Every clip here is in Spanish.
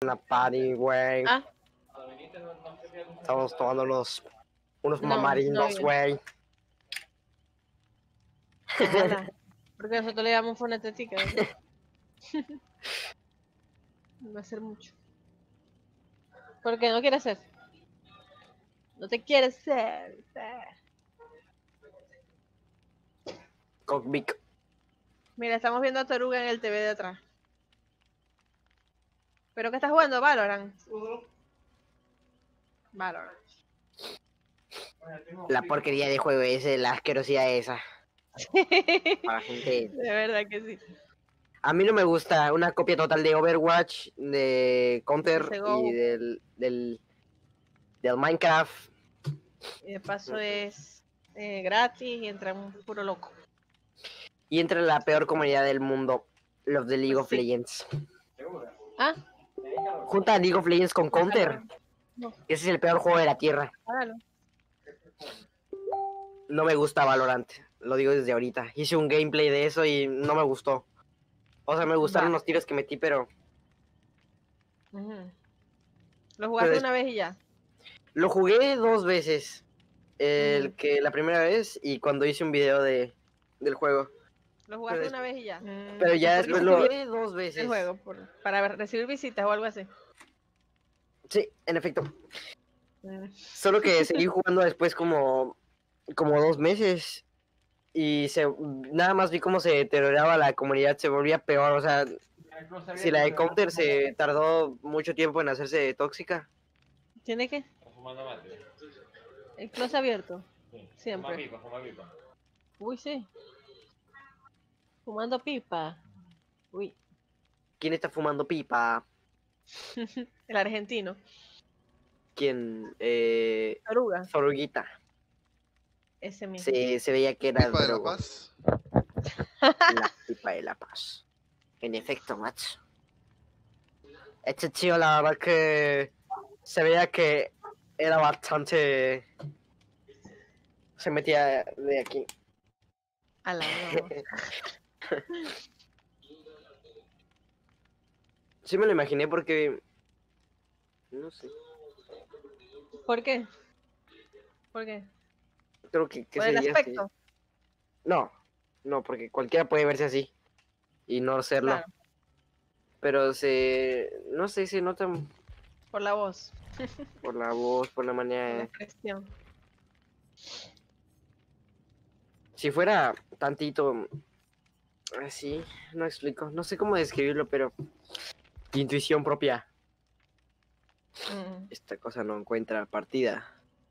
Una party, güey. Ah, Estamos tomando unos No, mamarindos, no, güey. ojalá. Porque nosotros le damos fonetética. Va a ser mucho. ¿Por qué no quieres ser? No te quieres ser. Cockbic. Mira, estamos viendo a Toruga en el TV de atrás. ¿Pero qué estás jugando? Valorant. Valorant. La porquería de juego ese, la asquerosidad esa. Para gente. De verdad que sí. A mí no me gusta una copia total de Overwatch, de Counter CSGO. y del Minecraft. Y de paso es gratis y entra un puro loco. Y entre la peor comunidad del mundo, los de League Pues of sí. Legends. Ah, Junta League of Legends con Counter. no, Ese es el peor juego de la tierra. hágalo. No me gusta Valorant, lo digo desde ahorita. Hice un gameplay de eso y no me gustó. O sea, me gustaron los tiros que metí, pero Ujú. Lo jugaste Pero- una vez y ya. lo jugué 2 veces. Ujú. Que la primera vez y cuando hice un video del juego. Lo jugaste Pero una vez y ya. Pero ya ¿Por qué después se lo jugó jugué 2 veces. el juego? Para recibir visitas o algo así. Sí, en efecto. Solo que seguí jugando después como 2 meses. Y nada más vi cómo se deterioraba la comunidad, se volvía peor. O sea, si la de Counter se tardó mucho tiempo en hacerse tóxica. ¿Tiene que? El close abierto. Siempre. Uy, sí. Fumando pipa. Uy. ¿Quién está fumando pipa? El argentino. ¿Quién? Taruga. Zoruguita. Ese mismo. Se veía que era Pipa de la drogo. Paz. La pipa de la paz. En efecto, macho. Este tío, la verdad que se veía que era bastante. Se metía de aquí. A la no. Sí me lo imaginé porque. No sé. ¿Por qué? ¿Por qué? Creo que ¿Por el sería aspecto? así. No, porque cualquiera puede verse así y no serlo. Claro, Pero no sé, se nota por la voz, por la voz, por la por la manera. expresión. Si fuera tantito así, no explico, no sé cómo describirlo, pero intuición propia. Mm. Esta cosa no encuentra partida.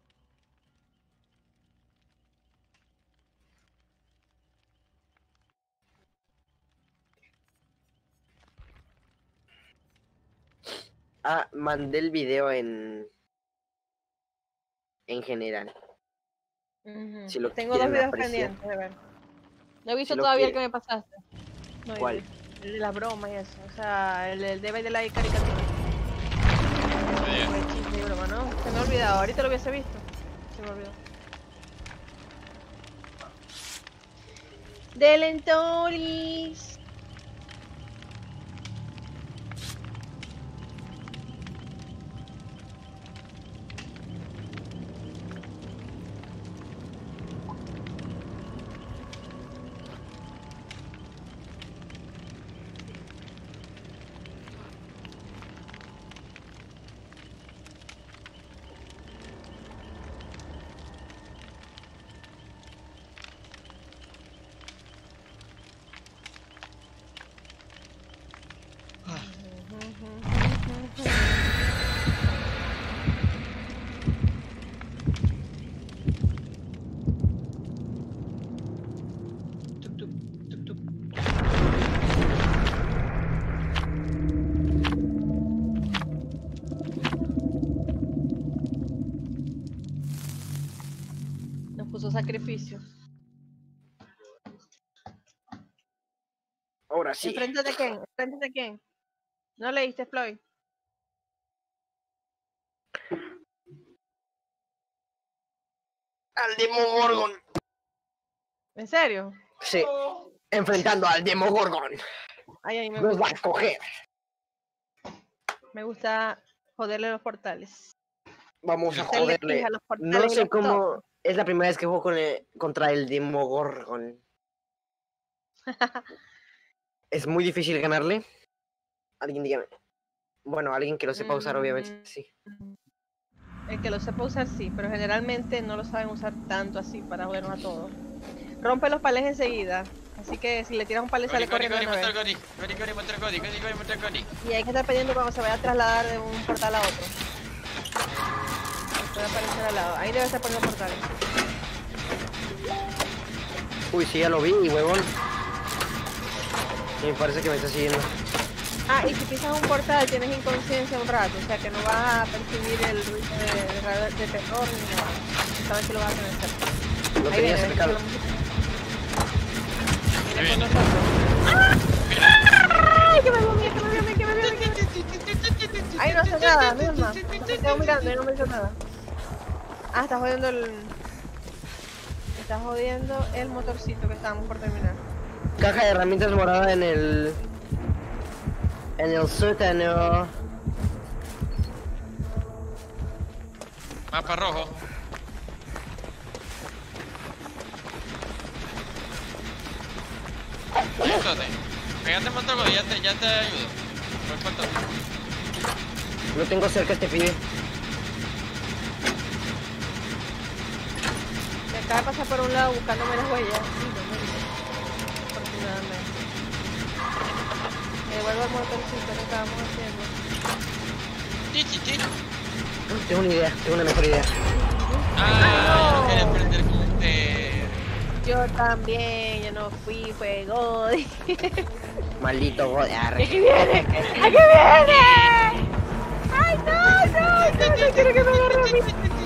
Ah, mandé el video en general. Ujú. Si lo Tengo 2 quieren videos apreciar. pendientes de ver. No he visto Si lo todavía el que quieren. me pasaste. No, ¿Cuál? El de las bromas y eso. O sea, el del debe de la caricatura. Fue chiste y broma, ¿no? Se me ha olvidado. Ahorita lo hubiese visto. Se me olvidó. Delentoris. Tuc, tuc, tuc, tuc. Nos puso sacrificio. Ahora sí. ¿Enfrente de quién? ¿Enfrente de quién? ¿No leíste, Floyd? Al Demogorgon. ¿En serio? Sí. Enfrentando al Demogorgon. Ay, me Nos va gusta. a coger. Me gusta joderle los portales. Vamos a Hacerle joderle. pija a los portales No y sé los cómo. tops. Es la primera vez que juego contra el Demogorgon. Es muy difícil ganarle. Alguien dígame. Bueno, alguien que lo sepa usar, obviamente, sí. El que lo sepa usar sí, pero generalmente no lo saben usar tanto así para jodernos a todos. Rompe los palés enseguida. Así que si le tiras un palé sale corriendo de una vez. Y hay que estar pendiente cuando se vaya a trasladar de un portal a otro. Puede aparecer al lado. Ahí debe estar poniendo portales. Uy, sí, ya lo vi, huevón. Y me parece que me está siguiendo. Ah, y si pisas un portal tienes inconsciencia un rato, o sea que no vas a percibir el ruido de terror ni nada. Sabes que lo vas a tener cerca. Lo Ahí tenía viene, cercano. viene con nosotros. ¡Ay! Que me vio a mí, que me vio a mí, que me vio a mí, que me vio a mí. Ay, no hace nada, Vilma. Me quedo mirando y no me hizo nada. Ah, está jodiendo Está jodiendo el motorcito que estábamos por terminar. Caja de herramientas morada en el sótano. Mapa rojo. Ayúdate. Pégate un montón, ya te ayudo. Voy por todo. Lo tengo cerca este pibe. Me acaba de pasar por un lado buscándome las huellas. Y no me dio. Afortunadamente. Me devuelvo el motorcito que estábamos haciendo. Tengo una idea, tengo una mejor idea. Ah, no quería prender con usted. Yo también, yo no fui, fue Godi. Maldito godearre. ¡Aquí viene! ¡Aquí viene! ¡Ay, no quiero que me agarre a mí!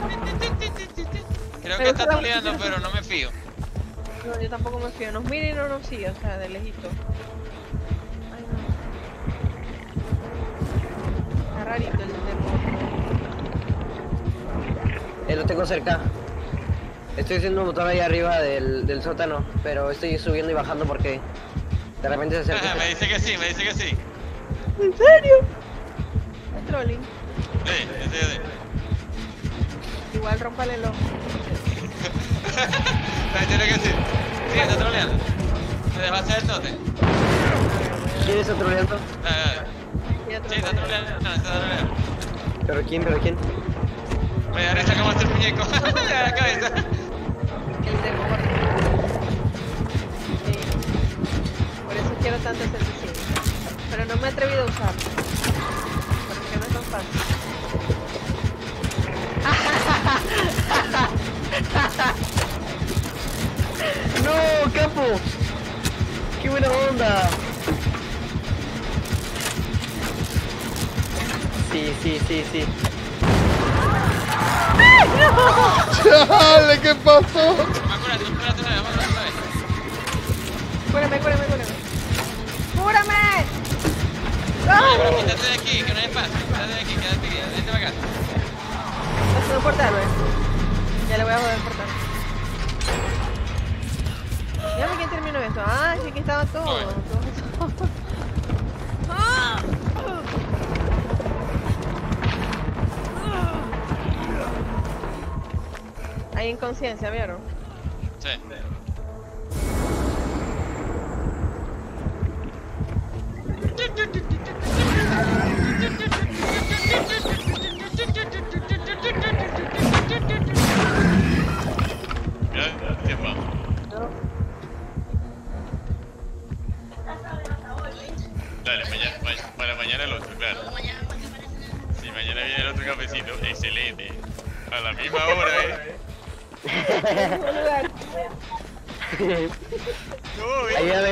Creo que está troleando, pero no me fío. No, yo tampoco me fío. Nos mira y no nos sigue, o sea, de lejito. Ay, no. Está rarito el demonio. Lo tengo cerca. Estoy haciendo un motor ahí arriba del sótano, pero estoy subiendo y bajando porque de repente se acerca. Me dice que sí, me dice que sí. ¿En serio? Es trolling. Sí. Igual rómpale el ojo. Me dice que sí. Sí, está troleando. ¿Me dejas hacer el tote? ¿Quién está troleando? Sí, está troleando. No, está troleando. ¿Pero quién? Me da risa como hace el muñeco. De la cabeza. El demonio. Sí. Por eso quiero tanto ese diseño. Pero no me he atrevido a usarlo. Porque no es tan fácil. ¡No, capo! ¡Qué buena onda! Sí. ¡Chale! ¿Qué pasó? Cúrate una vez. Cúrame. ¡Cúrame! Oye, pero quítate de aquí, que no hay espacio. Quítate de aquí, vente para acá. Haciendo un portal, ¿ves? Ya le voy a joder el portal. Dígame quién terminó esto. Ah, sí que estaba todo. ¡Ah! Hay inconsciencia, ¿vieron? Sí. Ya, tiempo. Dale, para mañana el otro, claro. Si mañana viene el otro cafecito, excelente. A la misma hora, No,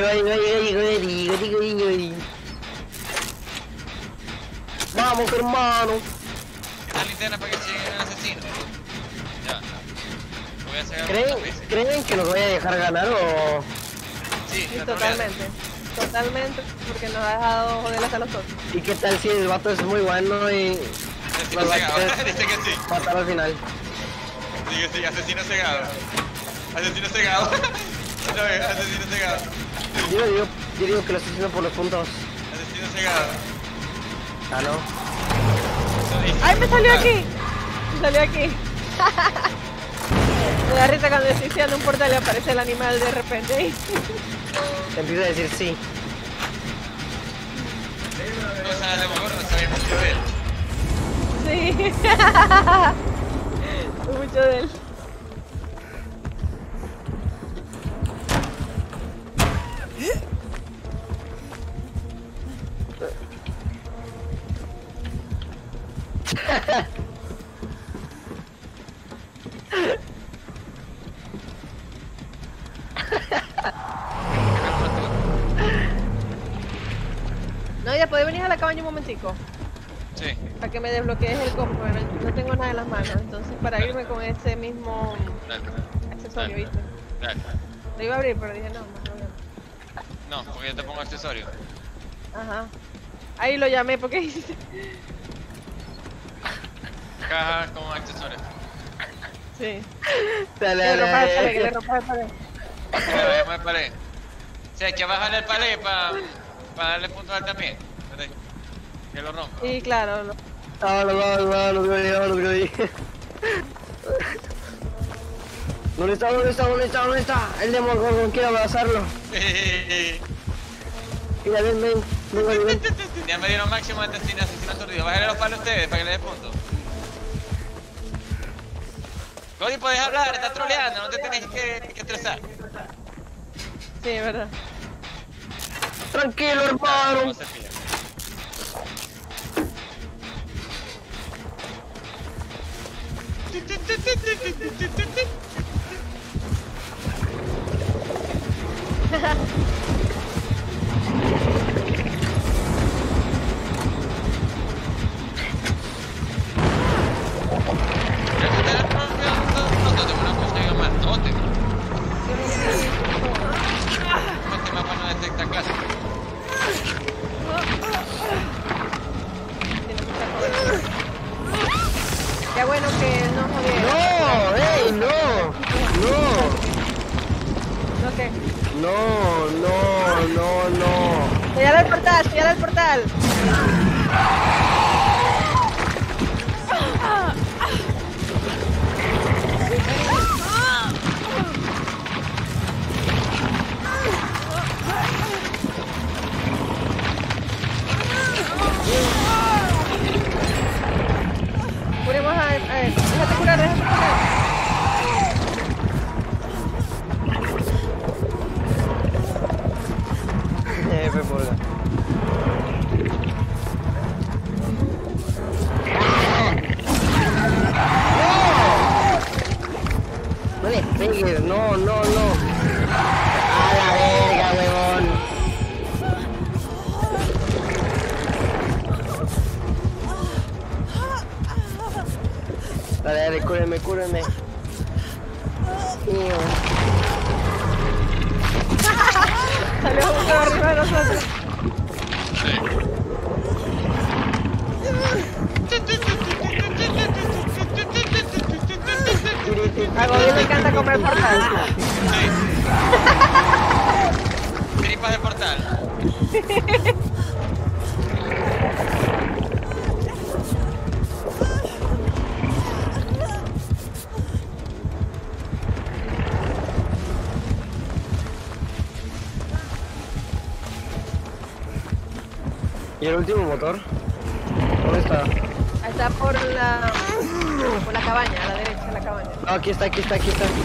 Ahí. Vamos, hermano. Esta linterna para que siga el asesino. Ya. Voy a sacar ¿Creen que nos vaya a dejar ganar o...? Sí, Sí, totalmente, porque nos ha dejado joder hasta los otros. ¿Y qué tal si el vato es muy bueno y Asesino cegado. Dice que sí. matar al final? Dice que sí, asesino cegado. Asesino cegado. No, asesino cegado. Yo digo que lo estoy haciendo por los puntos. Asesino cegado. Ah, no. Me salió aquí! Me salió aquí. Me da risa cuando estoy haciendo un portal y aparece el animal de repente. Te empiezo a decir sí. No sabes no sabía mucho de él. Sí. Mucho de él. No, ya podés venir a la cabaña un momentico. Sí. Para que me desbloquees el combo. No tengo nada en las manos. Entonces, para irme con ese mismo accesorio, ¿viste? Dale. Lo iba a abrir, pero dije no, no problema. No, porque yo te pongo accesorio. Ajá. Ahí lo llamé porque hiciste. Caja con accesorios. Sí. Dale, Que le rompas el dale. palé, que le rompas el palé. Pero vayamos al palé. O sea, hay que bajarle el palé para darle punto al también. Que lo rompa. Y claro, no. Vámonos. ¿Dónde está? El Demogorgon, quiero abrazarlo. Mira, ven. Ya me dieron máximo de asesino aturdido. Bájale los palos a ustedes para que les dé punto. Cody, puedes hablar, estás troleando, no te tenés que estresar. Sí, es verdad. Tranquilo, hermano. ¿Cómo se pide? Este mapa no detecta clase. Qué bueno que no jodieron. No, no. ¿No qué? No. Señala el portal. Curemos a él. Déjate curar. Pulga. No le pegues, no. A la verga, huevón. Dale, cúreme. Salió justo arriba de nosotros. A Gobi le encanta comer portal. Tripas de portal. ¿Y el último motor? ¿Dónde está? Está por la cabaña, a la derecha de la cabaña. No, aquí está. Fíjate,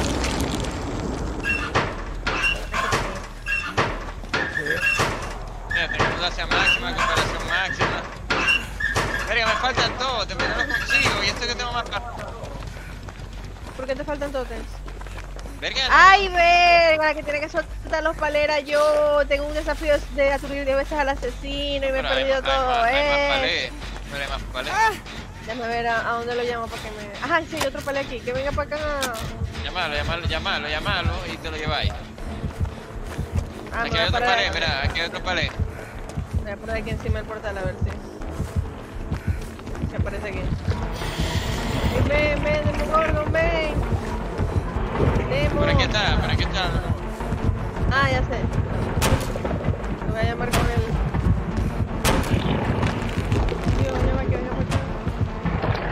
comparación máxima. Verga, me faltan todos, pero no los consigo. Y esto que tengo más para. ¿Por qué te faltan totens? Verga, ¡Ay, verga! Que tiene que soltar los paleras. Yo tengo un desafío de aturdir 10 veces al asesino y me he perdido todo, Hay más palé. Déjame ver a dónde lo llamo para que me... Ajá, sí, hay otro palé aquí. Que venga para acá. Llamalo y te lo lleváis. Ah, Aquí hay otro palé, mira, aquí hay otro palé. Voy a poner aquí encima del portal a ver si aparece aquí. Ven, Demogorgon, ven. Por aquí está. Ah, ya sé. Lo voy a llamar con él. Tío, llama que venga por acá.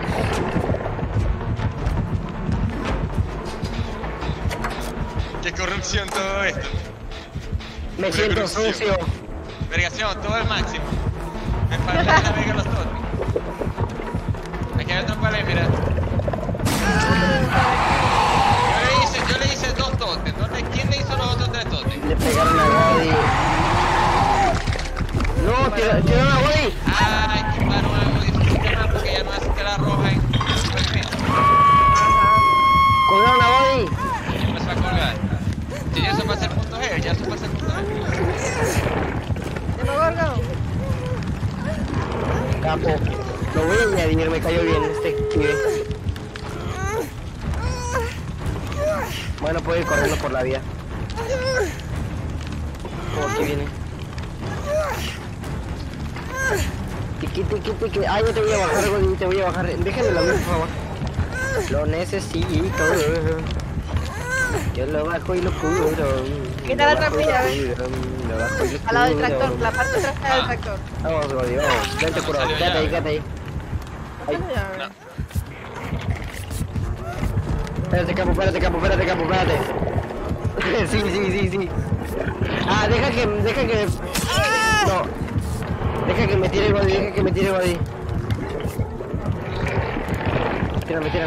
corrupción todo esto. Me siento corrupción. sucio. Vergación, todo al máximo. Me falta la verga los totes. Aquí hay otro palé, mira. Yo le hice 2 totes. ¿Quién le hizo los otros 3 totes? Le pegaron a Body. No, tiraron a Body. Ay, que paro algo difícil más porque ya no hace que la roja en Colgaron a Body. me va a colgar. Si ya eso va a ser punto G, ya eso va a ser punto G. Demogorgon. Capo. Lo voy a añadir, me cayó bien este pibe. Bueno, puedo ir corriendo por la vía. Como aquí viene. Tiqui. Ay, yo te voy a bajar, güey, te voy a bajar. Déjenme a mí, por favor. Lo necesito. Yo lo bajo y lo cubro. Quita la trampilla, ¿ves? Lo bajo y lo Al lado del cubro. tractor, la parte trasera del tractor. Vamos, Gordy, vamos. Vente por ahí, quédate ahí. Ay. ¿Cuántas llaves? No. Espérate, capo. Sí. Ah, deja que... No. Deja que me tire Body, Tírame.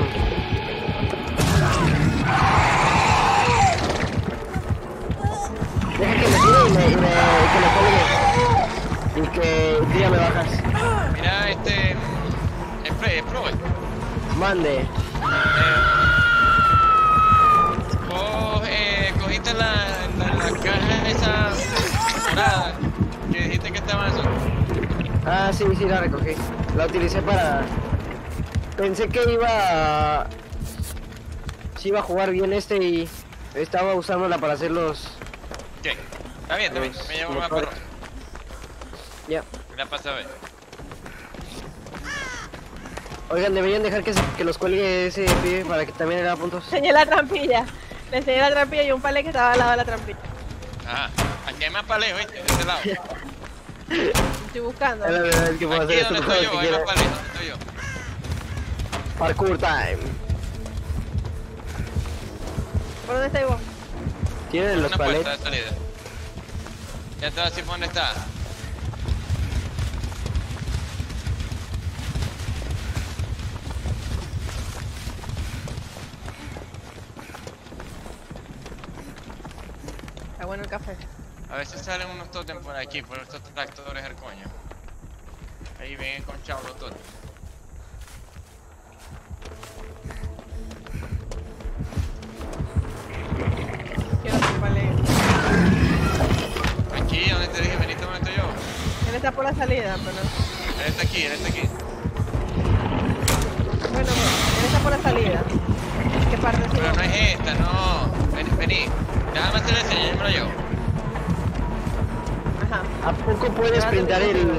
Deja que me tire y que me colgue. Y que tú ya me bajas. Mira, es pro. Mande. Vos cogiste la caja esa morada que dijiste que estaba en eso. Ah, sí, la recogí. La utilicé para... Pensé que iba a jugar bien y estaba usándola para hacer los... ¿Qué? Está bien, me llevo más motores. perro. Ya. La pasa a ver. Oigan, deberían dejar que los cuelgue ese pibe para que también le haga puntos. Enseñé la trampilla. Le enseñé la trampilla y un palé que estaba al lado de la trampilla. Ajá. Aquí hay más paleo, ¿viste? De este lado. Estoy buscando. Es la verdad que puedo Aquí hacer donde esto estoy todo yo, si hay más quiero. paleo, donde estoy yo. Parkour time. ¿Por dónde estáis vos? Tienen los Una puerta palets. de salida. Ya te voy a decir por dónde está. Está bueno el café. A veces salen unos totems por aquí, por estos tractores del coño. Ahí ven con chavos los totems. Quiero otro palé. Aquí, donde te dije, veniste donde estoy yo. Él está por la salida, pero no. Él está aquí. Bueno, él está por la salida. ¿Qué parte es? Pero no es esta, no. Vení. Déjame hacer el enseñármelo yo. Ajá. ¿A poco puedes printar el...?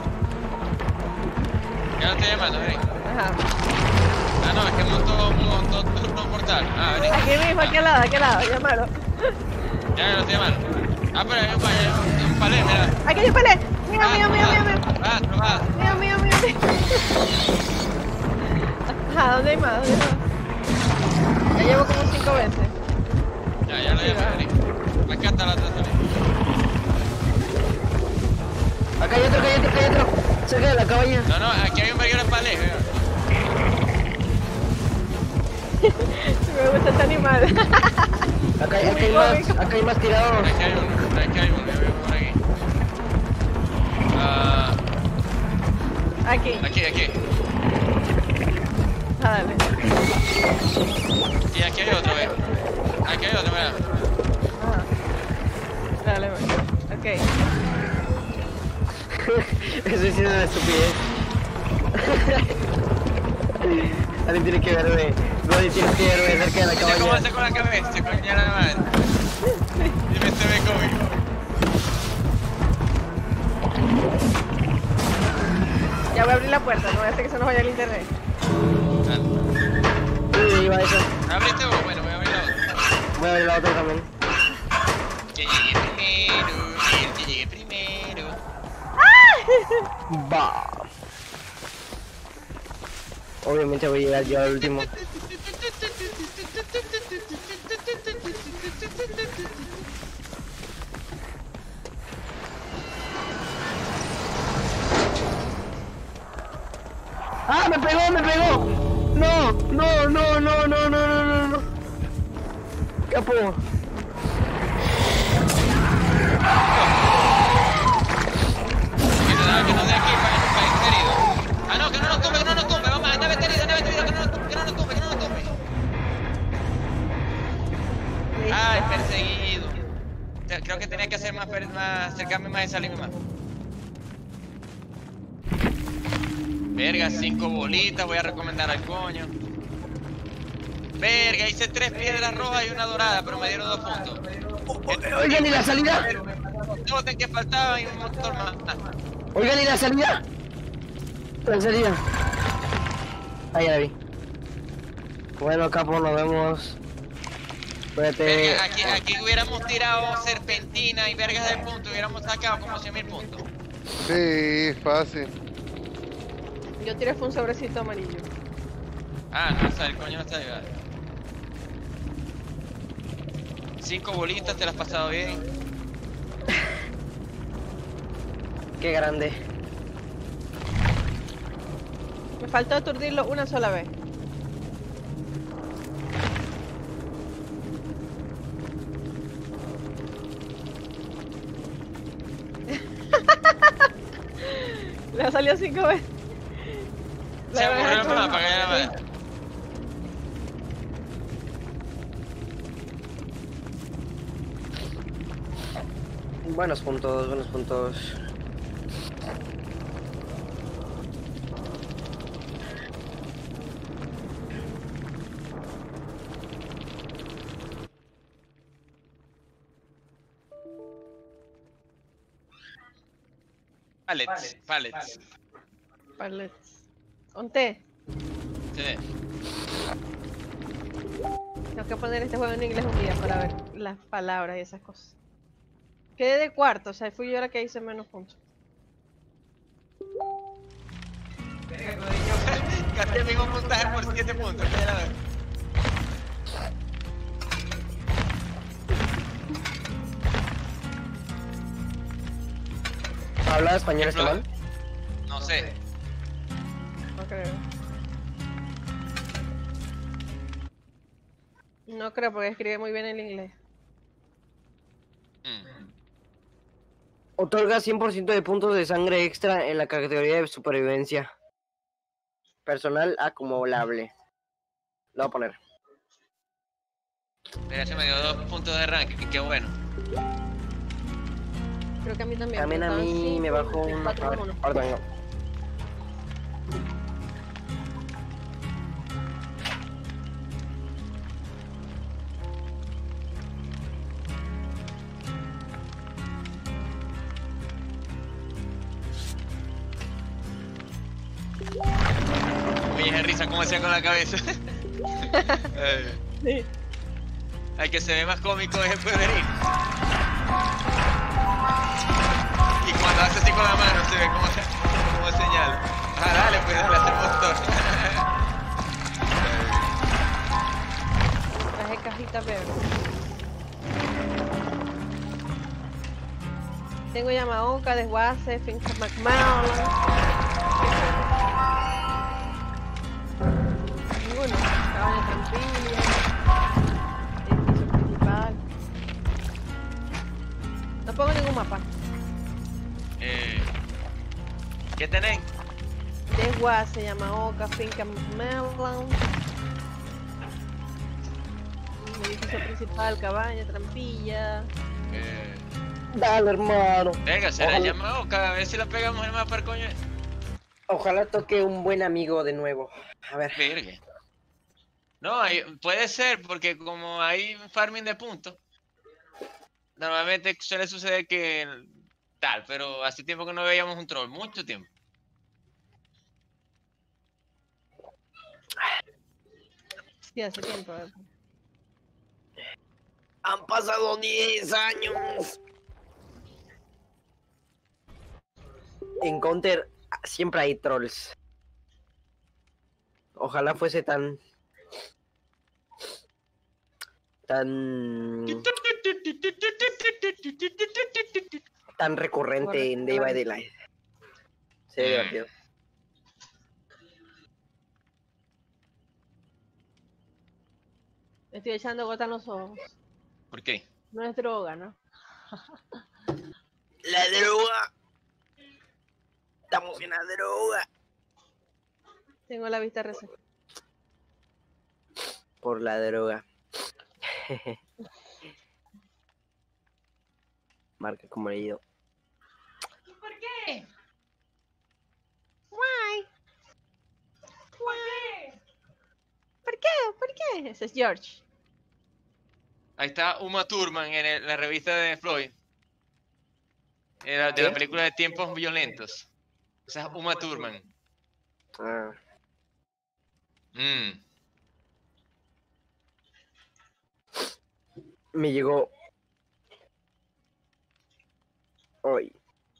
Ya lo estoy llamando, vení. Ajá. Ah, no, es que montó un portal. Ah, vení. Aquí mismo, aquí al lado, llámalo. Ya lo estoy llamando. Ah, pero hay un palé, mira. Aquí hay un palé. Mío. Probada. Mío. Ajá, ¿dónde hay más? Ya llevo como 5 veces. Ya lo llamé, vení. Acá está la otra salida. Acá hay otro. Cerca de la cabaña. No, aquí hay un verguero de palés, vea. Me gusta este animal. Acá hay más tirados. Aquí hay uno, yo veo por aquí. Aquí. Aquí. Ah, dale. Y aquí hay otro, vea. Aquí hay otro, vea. Ajá. Dale, voy. Ok. Eso sí es una estupidez. Alguien tiene que verme. Roddy, tienes que verme cerca de la ¿Viste cómo cabaña. hace con la cabeza? Coña la madre. Dime, se ve cómico. Ya voy a abrir la puerta, no voy a hacer que se nos vaya el internet. Sí, iba eso. ¿Abriste vos? Bueno, voy a abrir la otra. Voy a ver la otra también. Que llegue primero, y el que llegue primero. Va. Obviamente voy a llegar yo al último. ¡Ah, me pegó, me pegó! ¡No, no, no, no, no, no, no, no, no! ¡Capo! Que no de aquí para ir herido. Ah, no, que no nos tumbe, que no nos tumbe. Vamos, anda herido, que no nos tumbe, que no nos tumbe, que no nos tumbe. Ay, perseguido. Creo que tenía que hacer más, acercarme más y salirme más. Verga, 5 bolitas, voy a recomendar al coño. Verga, hice 3 piedras rojas y una dorada, pero me dieron 2 puntos. Oigan, ¿y la salida? No, que faltaban y un motor más. Oigan, ¿y la salida? La salida. Ahí ya la vi. Bueno, capo, nos vemos. Cuídate. Verga, aquí hubiéramos tirado serpentina y vergas de puntos, hubiéramos sacado como 100.000 puntos. Sí, fácil. Yo tiré fue un sobrecito amarillo. Ah, no está, el coño no está llegando. 5 bolitas, te las has pasado bien. Qué grande. Me faltó aturdirlo una sola vez. Le ha salido 5 veces. Se aburrió el mapa, que ya va. Buenos puntos, buenos puntos. Pallets. Onté. Sí. Tengo que poner este juego en inglés un día para ver las palabras y esas cosas. Quedé de cuarto, o sea, fui yo la que hice menos puntos. Gasté mi puntaje por 7 puntos. Ya ves. ¿Habla español este man? No sé. No creo. No creo porque escribe muy bien el inglés. Otorga 100% de puntos de sangre extra en la categoría de supervivencia. Personal acumulable. Lo voy a poner. Mira, se me dio 2 puntos de ranking, qué bueno. Creo que a mí también. También a mí me bajó un... Ahora vengo. Oye, risa, ¿cómo hacía con la cabeza? Sí. Al que se ve más cómico es el Federico. Y cuando hace así con la mano se ve como señala. Ah, dale, pues dale, hacer motor. Traje cajita verde. Tengo Yamaoka, Desguace, Finca McMahon. Ninguno. Cabaña Trampilla. Edificio principal. No pongo ningún mapa. ¿Qué tenéis? Desguace, Yamaoka, Finca McMahon. Edificio principal, cabaña, trampilla. Dale, hermano. Venga, será Ojalá- llamado, a ver si la pegamos el mapa, coño. Ojalá toque un buen amigo de nuevo. A ver. Verga. No, puede ser, porque como hay farming de puntos, normalmente suele suceder que tal, pero hace tiempo que no veíamos un troll, mucho tiempo. Sí, hace tiempo. Han pasado 10 años. En Counter siempre hay trolls. Ojalá fuese tan recurrente en Day by Daylight. Sería divertido. Me estoy echando gota en los ojos. ¿Por qué? No es droga, ¿no? La droga. Estamos en la droga. Tengo la vista reseca. Por la droga. Marca como leído. ¿Por qué? Why? Why? ¿Por qué? ¿Por qué? Ese es George. Ahí está Uma Thurman en la revista de Floyd. De la ¿Qué? película de Tiempos Violentos. Esa es Uma Thurman. Ah, Mm. me llegó hoy.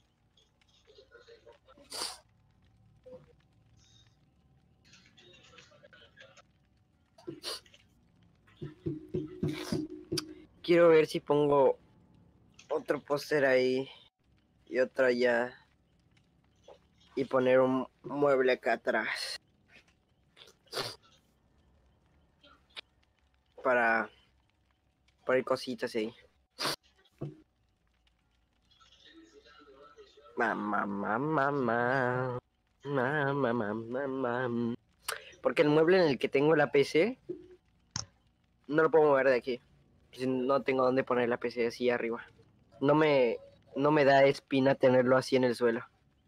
Quiero ver si pongo otro póster ahí y otro allá y poner un mueble acá atrás para poner cositas ahí. Mamá. Porque el mueble en el que tengo la PC no lo puedo mover de aquí. No tengo dónde poner la PC así arriba. No me da espina tenerlo así en el suelo.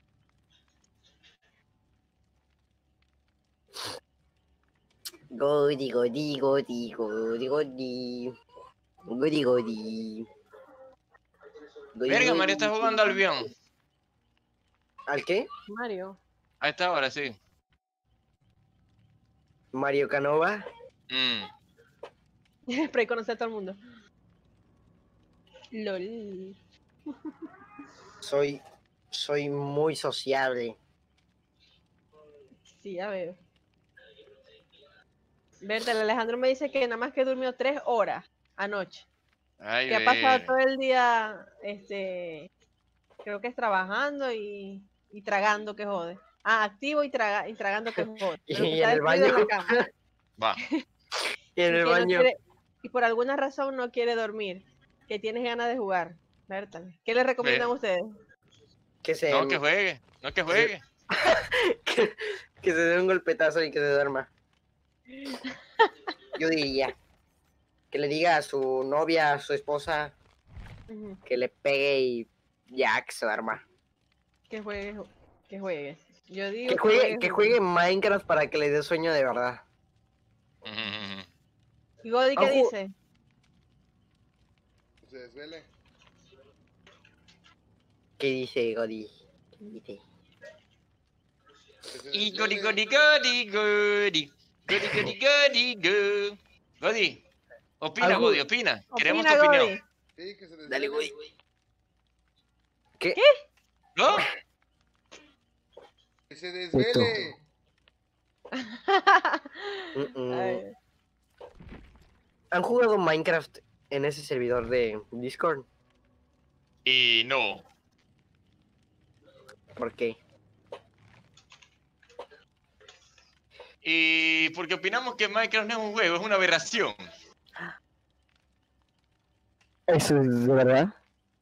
Godi, godi, godi, godi, godi. Godi, godi. Verga, Mario está jugando al Albion. ¿Al qué? Mario. A esta hora, sí. Mario Canova. Spray conoce a todo el mundo. LOL. Soy muy sociable. Sí, ya veo. Berta, el Alejandro me dice que nada más que durmió 3 horas anoche. Ay, Que ha pasado ver. todo el día, creo que es trabajando y tragando que jode. Ah, activo y tragando que jode. Y Pero que en está el destruido en baño. la cama. Va. Y en Y el que no baño. quiere, y por alguna razón no quiere dormir. Que tienes ganas de jugar. Berta, ¿qué le recomiendan Ve. ustedes? Que se, No, que juegue. No, que juegue. que se dé un golpetazo y que se duerma. Yo diría que le diga a su novia, a su esposa, Ujú. que le pegue y ya que se duerma. Que juegues. Que juegues. Yo digo Que juegue, que juegues. Minecraft para que le dé sueño de verdad. ¿Y Godi qué Ojo. dice? Se desvele. ¿Qué dice Godi? ¿Qué dice? Que se Y desvele. Godi, Godi, Godi, Godi. Godi, Godi, Godi, Godi. Godi. Opina, Algo- Godi, opina. Queremos tu Opina, opinión. Godi. Sí, que se desvele. Dale, Godi. ¿Qué? ¿No? Que se desvele. Ay, ¿Han jugado Minecraft en ese servidor de Discord? Y no. ¿Por qué? Y porque opinamos que Minecraft no es un juego, es una aberración. ¿Eso es de verdad?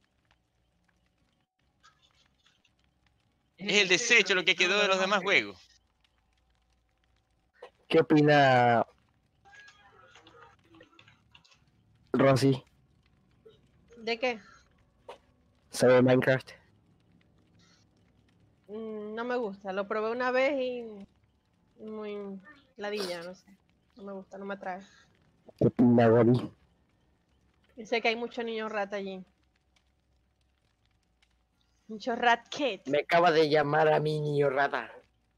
Es el desecho lo que quedó de los demás juegos. ¿Qué opina Rosy ¿de qué? sobre Minecraft? No me gusta. Lo probé una vez y muy ladilla, no sé. No me gusta, no me atrae. ¿Qué opina Godi? Y sé que hay muchos niños rata allí. Muchos rat kids. Me acaba de llamar a mi niño rata.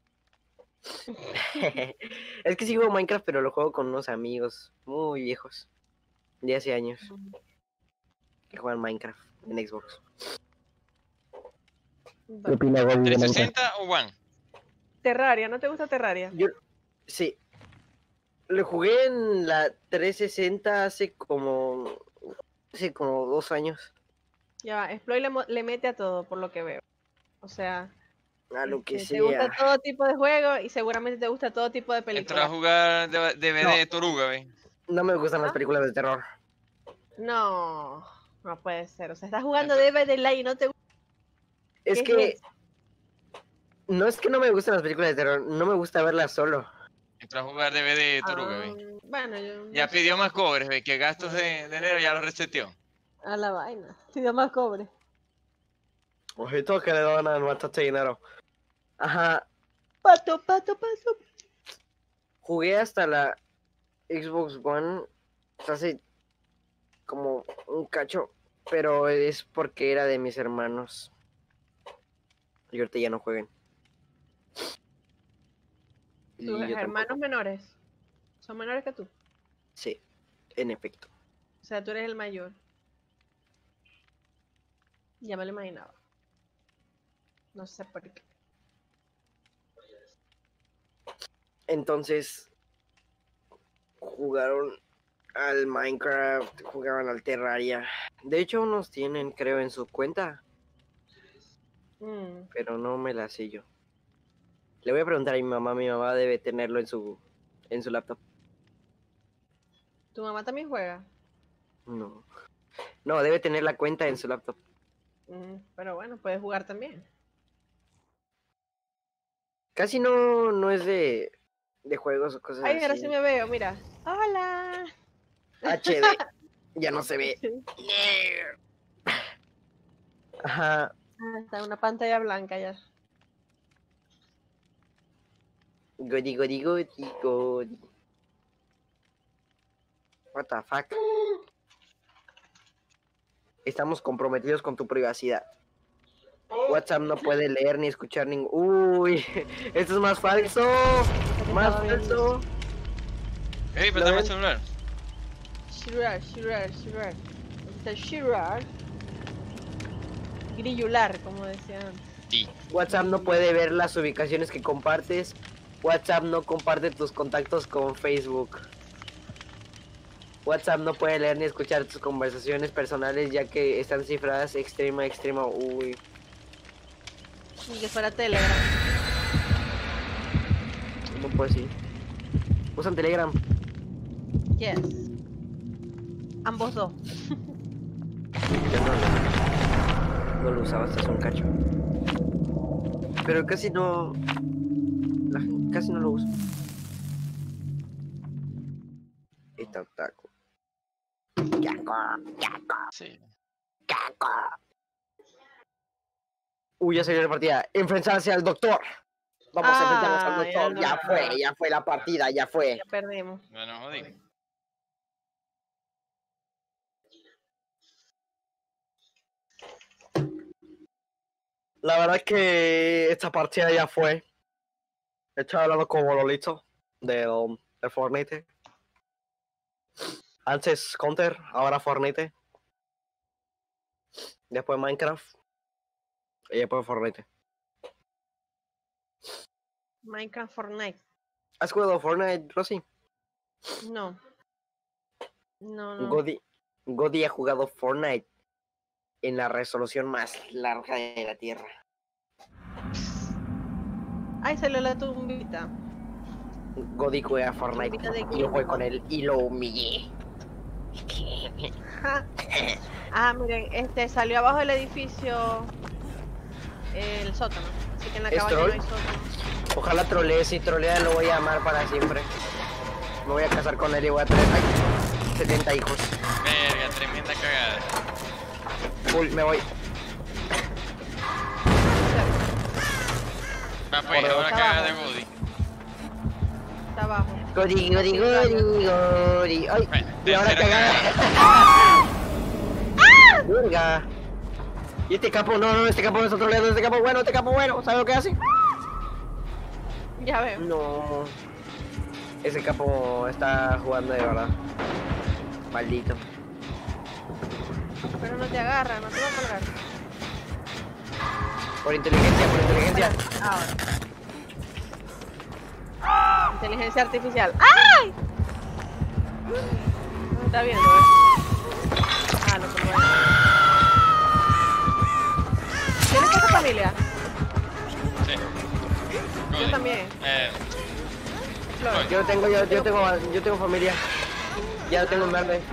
Es que sí juego Minecraft, pero lo juego con unos amigos muy viejos. De hace años que juegan Minecraft en Xbox. ¿Qué opina Godi de Minecraft? ¿360 o One? Terraria, ¿no te gusta Terraria? Sí. Lo jugué en la 360 hace como 2 años. Ya va, Exploit le mete a todo, por lo que veo. O sea, A lo que te gusta sea. todo tipo de juego y seguramente te gusta todo tipo de Entró a películas. jugar DVD de Toruga, ¿ves? No me gustan las películas de terror. No, no puede ser. O sea, estás jugando Dead by Daylight y no te gusta. Es ¿Qué que... es? No es que no me gusten las películas de terror, no me gusta verlas solo. Entró a jugar DVD Toruga, ve. Bueno, yo. Ya pidió más cobres, ve, que gastos de enero ya lo reseteó. A la vaina. Pidió más cobre. Ojito que le donan bastante dinero. Ajá, Pato. jugué hasta la Xbox One hace como un cacho, pero es porque era de mis hermanos. Y ahorita ya no jueguen. Y Tus yo hermanos tampoco. menores son menores que tú. Sí, en efecto. O sea, tú eres el mayor. Ya me lo imaginaba. No sé por qué. Entonces, jugaron al Minecraft, jugaban al Terraria. De hecho, unos tienen, creo, en su cuenta, pero no me la sé yo. Le voy a preguntar a mi mamá debe tenerlo en su laptop. ¿Tu mamá también juega? No. No, debe tener la cuenta en su laptop. Pero bueno, puedes jugar también. Casi no es de juegos o cosas Ay, así. ahora sí me veo, mira. Hola. HD. Ya no se ve. Ajá. Está una pantalla blanca ya. Godi. What the fuck. Estamos comprometidos con tu privacidad. WhatsApp no puede leer ni escuchar ningún... Uy, esto es más falso. Más falso. Ey, ¿Lo préstame el ven? celular. Shirar. Está Shirar. Grillular, como decían antes. Sí. WhatsApp no puede ver las ubicaciones que compartes. WhatsApp no comparte tus contactos con Facebook. WhatsApp no puede leer ni escuchar tus conversaciones personales ya que están cifradas extrema. Uy. Ni que fuera Telegram. No puede ser. Usan Telegram. Yes. Ambos dos. Yo no lo usaba hasta hace un cacho. Pero casi no... casi no lo uso. Está taco. Sí. Uy, ya salió la partida. Enfrentarse al doctor. Vamos a enfrentarnos al ya doctor. Ya fue la partida, ya fue. Ya perdimos. Bueno, jodí. La verdad es que esta partida ya fue. Estoy hablando como Lolito del Fortnite. Antes Counter, ahora Fortnite. Después Minecraft. Y después Fortnite. Minecraft Fortnite. ¿Has jugado Fortnite, Rosy? No. No. Godi ha jugado Fortnite en la resolución más larga de la Tierra. Ay, salió la tumbita. Godi juega Fortnite Tumbita de y yo Game. jugué con él y lo humillé. Miren, salió abajo del edificio el sótano. Así que en la ¿Es cabaña no troll? hay sótano. Ojalá trolee, si trolea lo voy a amar para siempre. Me voy a casar con él y voy a tener 70 hijos. Verga, tremenda cagada. Full, me voy. Va pues, Ahora ahora está cagada de abajo. Body. Está abajo. Godi. Ay, Bueno, y ahora tercera cagada. Verga. Y este capo, no, este capo no está troleando, este capo bueno, ¿sabe lo que hace? Ya veo. No. Ese capo está jugando de verdad. Maldito. Pero no te agarra, no te va a colgar. Por inteligencia. Ahora. Inteligencia artificial. ¡Ay! No está viendo, lo colgó ahí. ¿Tienes esa familia? Sí. Yo Body. también. Flor. Yo tengo familia. Ya lo tengo en verde.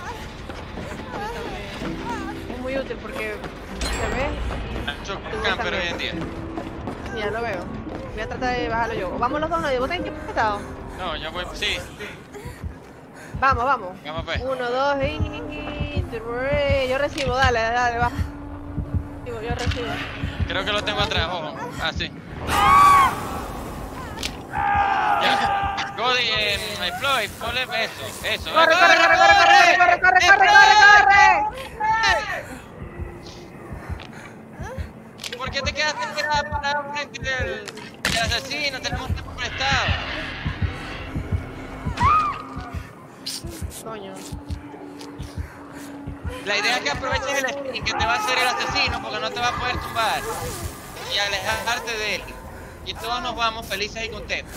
Es muy útil porque se ve. Mucho camper hoy en día. Sí, ya lo veo. Voy a tratar de bajarlo yo. Vamos los dos, ¿no? ¿Vos tenés que estado? No, yo voy, sí. Vamos, vamos. Vamos pues. 1, 2 y 3. Yo recibo, dale, dale, va. Yo recibo. Creo que lo tengo atrás, ojo. Ah, sí. Ya. Godi, Floyd, ponle eso. ¡Corre, corre, corre, corre, corre, corre, corre, corre, corre, corre! ¿Por qué te quedaste parado frente del asesino? Tenemos tiempo prestado. Coño. La idea es que aproveches el skin que te va a hacer el asesino porque no te va a poder tumbar y alejarte de él. Y todos nos vamos felices y contentos.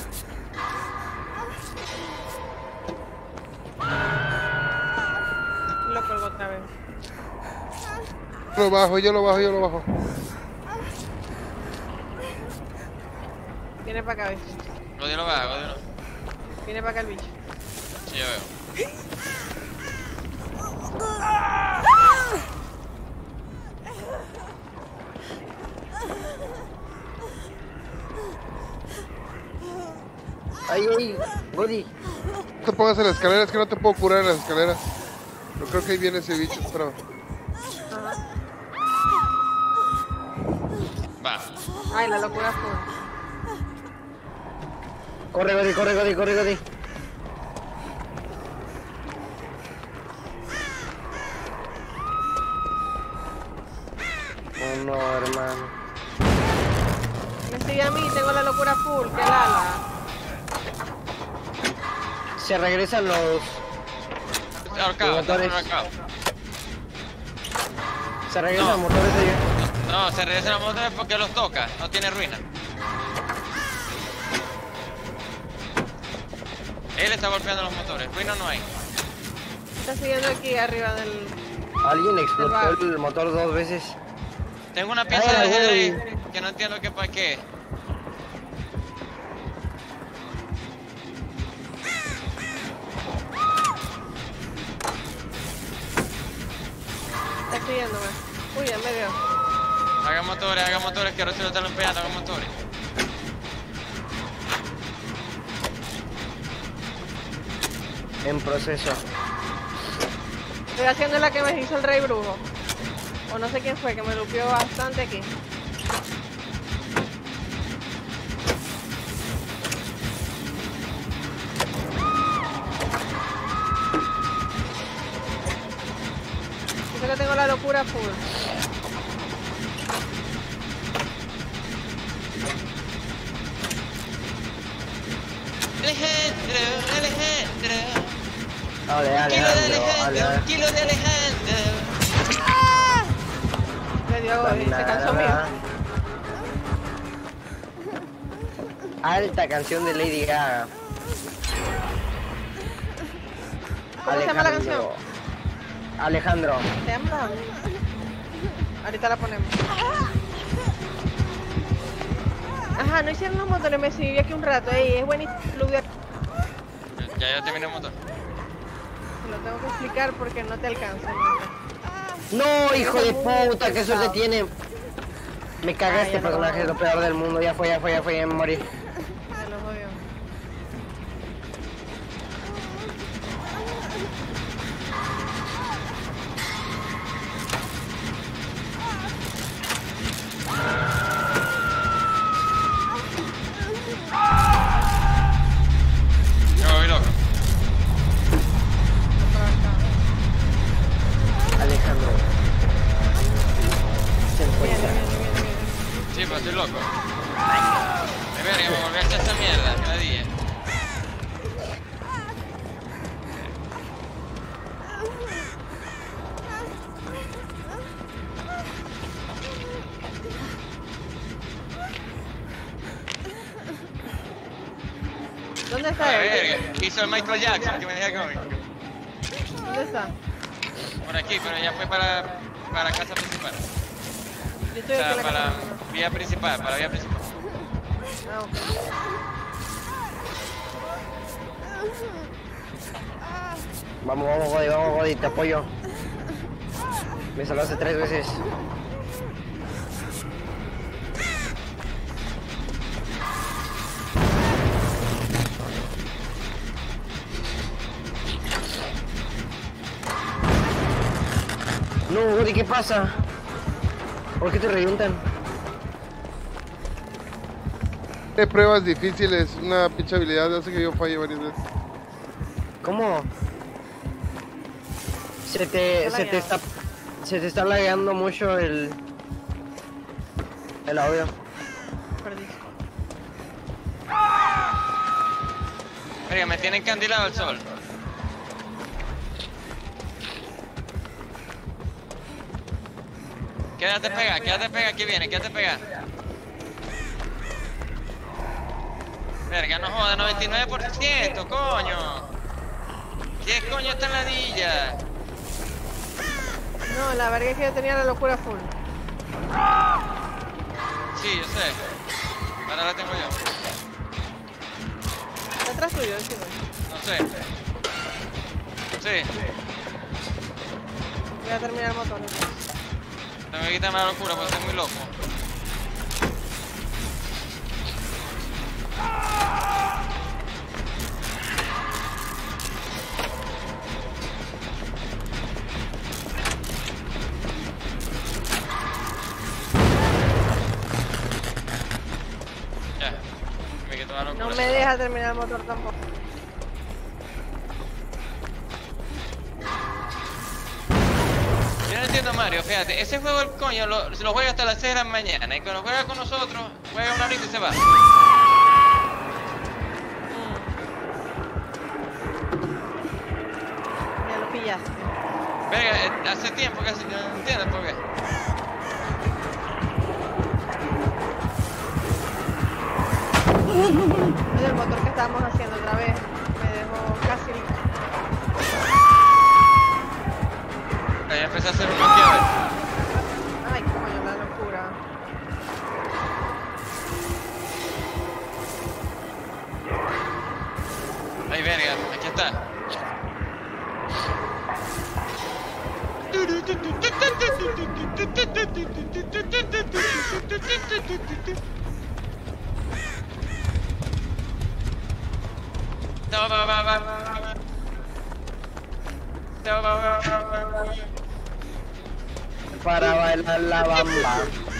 Lo colgo otra vez. Yo lo bajo. Viene para acá, ¿ves? Godi lo va, Godi lo. Viene para acá el bicho. Sí, yo veo. Ay, Godi. No te pongas en las escaleras, que no te puedo curar en las escaleras. Pero creo que ahí viene ese bicho, pero... Va. Ay, la locura fue. Corre, Godi. Oh, no, hermano. Me sigue a mí, tengo la locura full, que ala. Se regresan los Ahorcado, motores. ahorcado. Se regresan No. los motores de ellos. No, se regresan los motores porque los toca, no tiene ruina. Él está golpeando los motores, ruina no hay. Está siguiendo aquí arriba del... Alguien explotó el motor 2 veces. Tengo una pieza Ay, de güey. ajedrez que no entiendo qué para qué. Está siguiéndome. Uy, en medio. Haga motores, que ahora se lo están pegando, haga motores. En proceso. Estoy haciendo la que me hizo el rey brujo. O no sé quién fue, que me lupió bastante aquí. Yo que tengo la locura full. Alejandro. Dale, Un kilo de Alejandro. Le dio, se cansó mío. Alta canción de Lady Gaga. ¿Cómo se llama la canción? Alejandro. ¿Se llama? Ahorita la ponemos. Ajá, no hicieron los motores, me siguió aquí un rato. Ey, es buenísimo. Ya terminé el motor. Te lo tengo que explicar porque no te alcanza. No, hijo de puta, qué suerte tiene. Me caga este personaje, es lo peor del mundo. Ya fue, ya me morí. Me lo jodió. Yo voy loco. Alejandro. Se encuentra. Sí, pero estoy loco. De verga, me volví a echar esta mierda, cada día. ¿Dónde A está él? verga, hizo el Michael Jackson, que me deja cómico. ¿Dónde está? Por aquí, pero ya fue para casa principal. Yo O estoy sea, aquí en para la la casa. vía principal, para la vía principal. Ah, ok. Vamos, Godi, te apoyo. Me salvaste 3 veces. No, Godi, ¿qué pasa? ¿Por qué te revientan? De pruebas difíciles, una pinche habilidad hace que yo falle varias veces. ¿Cómo? Se te está lagueando mucho el audio. Perdí. Verga, me tiene encandilado el sol. Quédate pega, aquí viene, quédate pega. Verga, no joda, 99%, coño. ¿Qué coño esta ladilla? No, la verdad es que yo tenía la locura full. Sí, yo sé. Ahora la tengo yo. Está atrás tuyo, encima. No sé. Sí. Voy a terminar el motor entonces. Tengo que quitarme la locura porque estoy muy loco. Ya. Me quito la locura. No me deja terminar el motor tampoco. Yo no entiendo, Mario, fíjate, ese juego el coño lo juega hasta las 6 de la mañana y cuando juega con nosotros, juega una horita y se va. Ya lo pillaste. Verga, hace tiempo que no entiendo por qué. Oye, el motor que estábamos haciendo otra vez me dejó casi... Ya empecé a hacer un bloqueo. Ay, coño, la locura. Ay, verga, aquí está. Para bailar la bamba.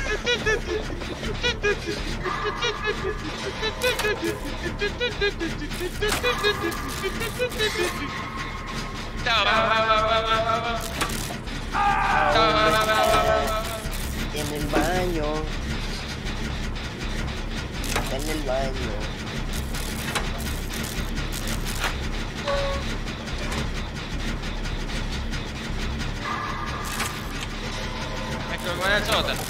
En el baño. En el baño. Me colgó en el sótano.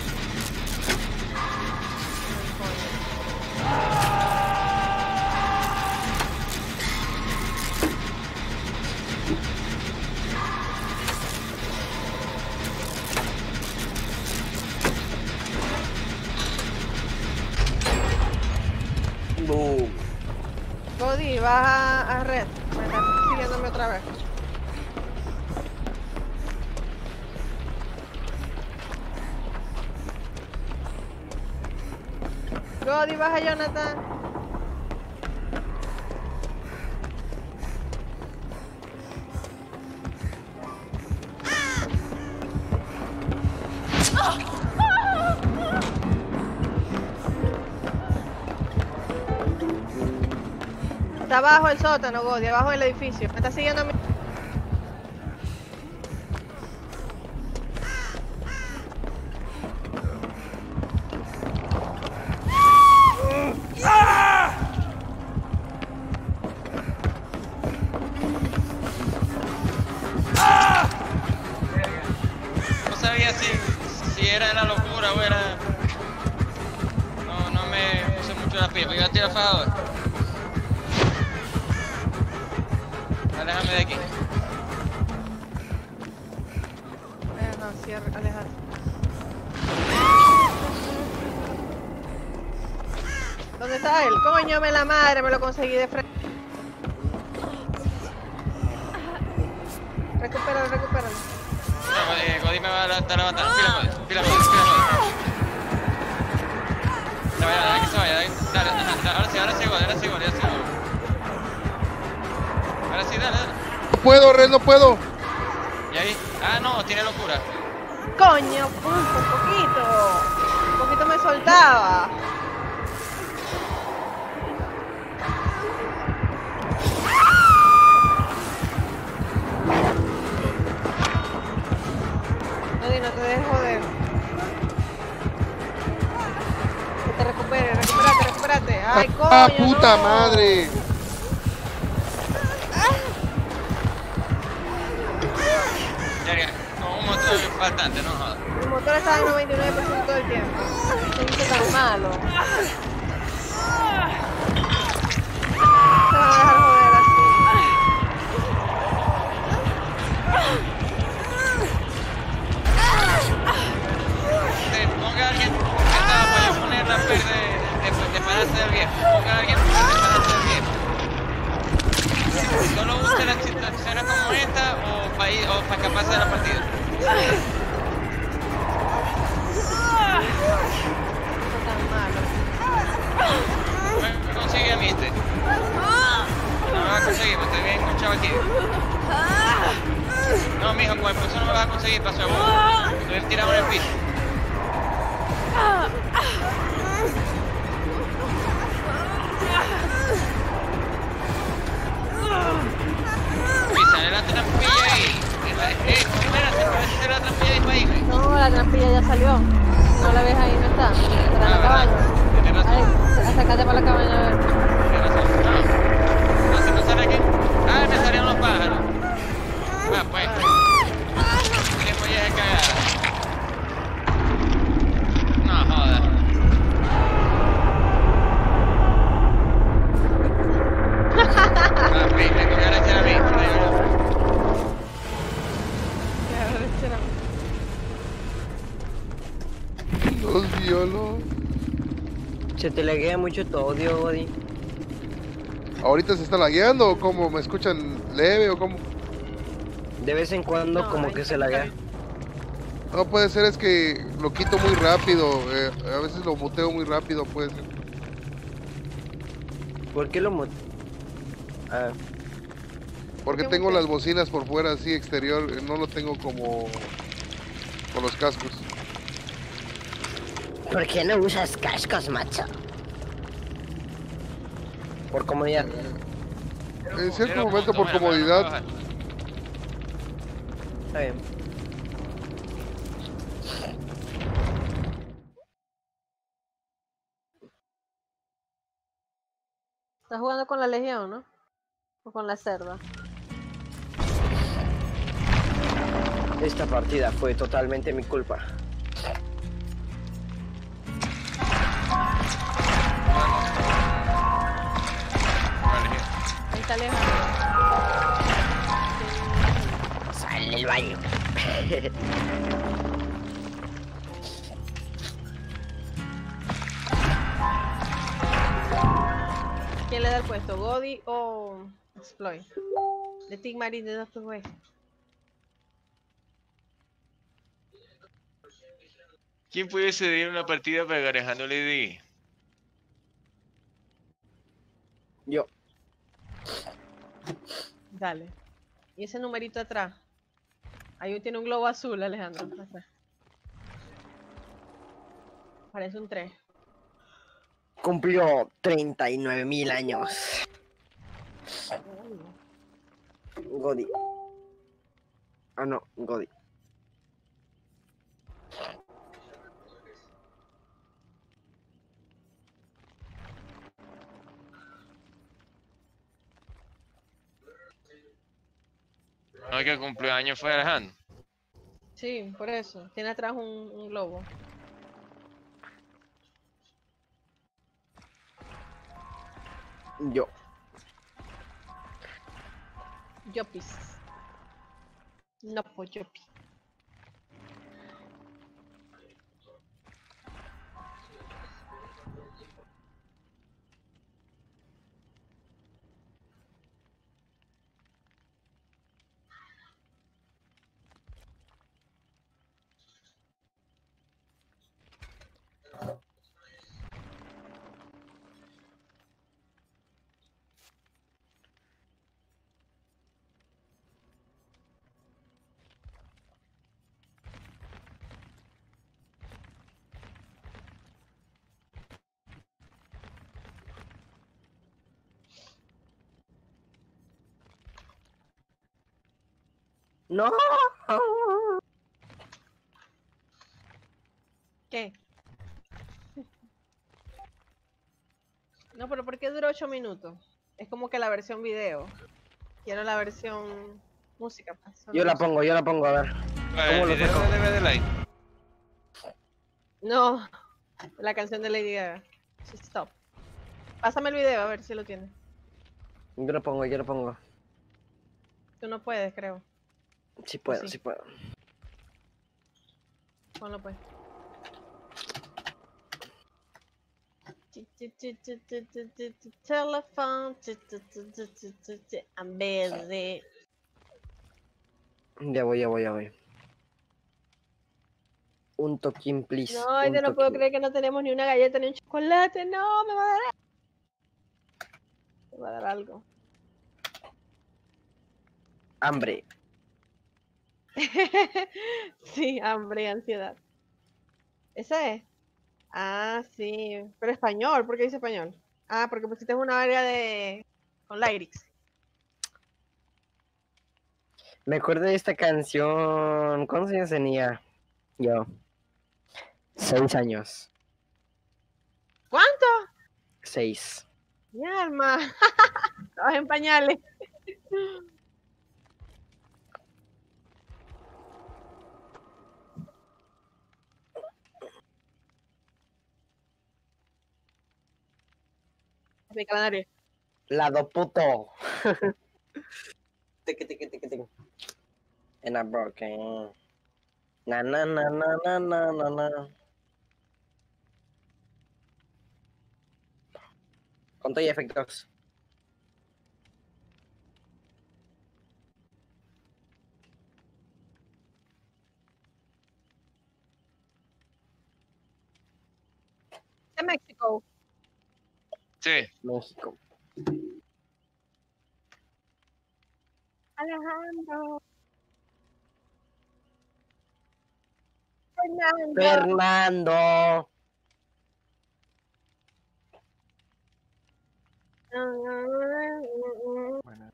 Boom. Cody, vas a red. Me estás siguiéndome otra vez. Cody, baja Jonathan. Está abajo el sótano, Godi, abajo del edificio. Me está siguiendo a mí. No sabía si era la locura o era... No me puse mucho la piel, iba a tirar fajador. Aléjame de aquí. No, cierra, alejate. ¿Dónde está él? Coño, me la madre, me lo conseguí de frente. Recupéralo, recupéralo. No, Godi me va a dar la batalla. Pila, Godi. Pila, Godi. Pila, Godi. Dale, que se vaya. Dale, ahora sí, Godi. Ahora sí, Godi. Ahora sí, dale. No puedo, Red, no puedo. ¿Y ahí? Ah, no, tiene locura. Coño, por poquito. Un poquito me soltaba. No te dejes joder. Que te recupere, recupérate. Ay, coño. ¡Ah, puta no. madre! Ya, con un motor bastante, no jodas. El motor está en 99% del tiempo. No es tan malo. Se van a dejar joder así. Ponga a alguien estaba para yo poner la per de pararse del viejo. Ponga a alguien para pararse del viejo. Solo use las situaciones como esta o para escaparse de la partida. No tan malo. Me consigue a mí este. No me va a conseguir, me estoy bien enganchado aquí. No, mijo, con el pulso no me vas a conseguir, paso de bola. Estoy tirado en el piso. Sale la trampilla ahí. Espérate, parece la trampilla disponible. No, la trampilla ya salió. No la ves ahí, no está. Para la ¿verdad? cabaña. Tienes razón. Ahí, acércate para la cabaña a ver. Tienes razón. No, si no sale aquí. Ah, me salieron los pájaros. Va, pues. Qué molla de cagada. No jodas. Ah, me toca agradecer a mí. Los violó. Se te laguea mucho tu audio, Godi. ¿Ahorita se está lagueando o cómo? ¿Me escuchan leve o cómo? De vez en cuando No, como ahí que está se laguea. bien. No puede ser, es que lo quito muy rápido. A veces lo muteo muy rápido, puede ser. ¿Por qué lo Ah, Porque ¿Qué tengo muteo? las bocinas por fuera así exterior, no lo tengo como con los cascos. ¿por qué no usas cascos, macho? Por comodidad. En cierto Cero momento puntos, por mira, comodidad. me van a bajar. Está bien. Estás jugando con la Legión, ¿no? O con la Cerda. Esta partida fue totalmente mi culpa. Vale, Ahí está lejos. Sal del baño. ¿Quién le da el puesto? ¿Godi o Exploit? De Tigmarin de Doctor Way. ¿Quién puede ceder una partida para que Alejandro le dé? Yo. Dale. ¿Y ese numerito atrás? Ahí tiene un globo azul, Alejandro. Atrás. Parece un 3. Cumplió 39.000 años. Godi. Ah, no, Godi. No, que cumpleaños fue Alejandro. Sí, por eso. Tiene atrás un globo. Yo. Yopis. No, pues Yopi. No. ¿Qué? No, pero ¿por qué duró 8 minutos? Es como que la versión video. Quiero la versión música. Pues, solo Yo la música. pongo, a ver. El ¿Cómo lo video saco? de DVD Live. No, la canción de Lady Gaga. Stop. Pásame el video a ver si lo tienes. Yo lo pongo. Tú no puedes, creo. Sí puedo, Sí. sí puedo. Ponlo pues. Telephone. I'm busy. Ya voy. Un toquín, please. No, un yo no puedo toquín. creer que no tenemos ni una galleta ni un chocolate. No, me va a dar. Me va a dar algo. Hambre. Sí, hambre y ansiedad. ¿Esa es? Ah, sí. Pero español, ¿por qué dice español? Ah, porque pusiste una área de... con lyrics. Me acuerdo de esta canción. ¿Cuántos años tenía? Yo. 6 años. ¿Cuánto? 6. Mi alma. Estabas en pañales. Pica la nariz. Lado puto. Tiqui. And I'm broken. Na. Con todo y efectos. De México. Sí. México. Alejandro. Fernando. Bueno,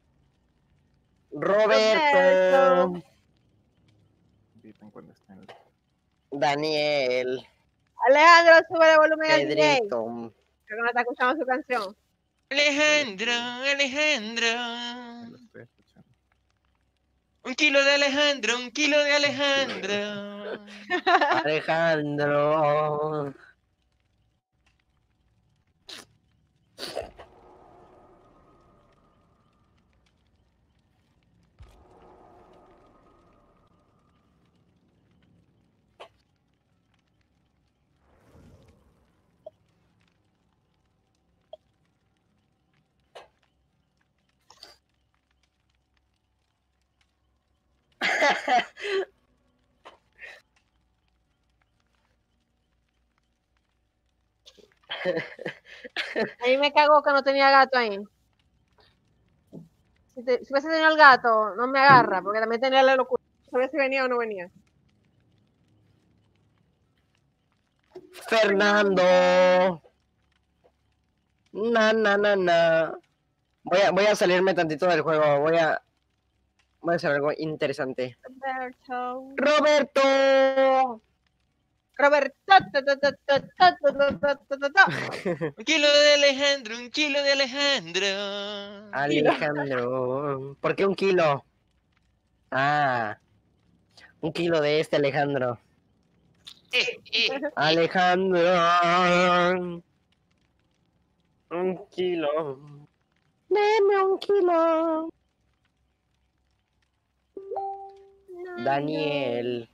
Roberto. inviten cuando estén. Daniel. Alejandro, sube el volumen al DJ. Pedrito. Creo que no está escuchando su canción. Alejandro. Me lo estoy escuchando. Un kilo de Alejandro. Alejandro. A mí me cagó que no tenía gato ahí. Si hubiese tenido el gato, no me agarra, porque también tenía la locura. No sabía si venía o no venía. Fernando. Na. Voy a salirme tantito del juego. Voy a hacer algo interesante. Roberto. Roberto. Roberto. Un kilo de Alejandro. Alejandro. ¿Por qué 1 kilo? Ah. 1 kilo de este Alejandro. Alejandro. 1 kilo. Deme 1 kilo. Daniel.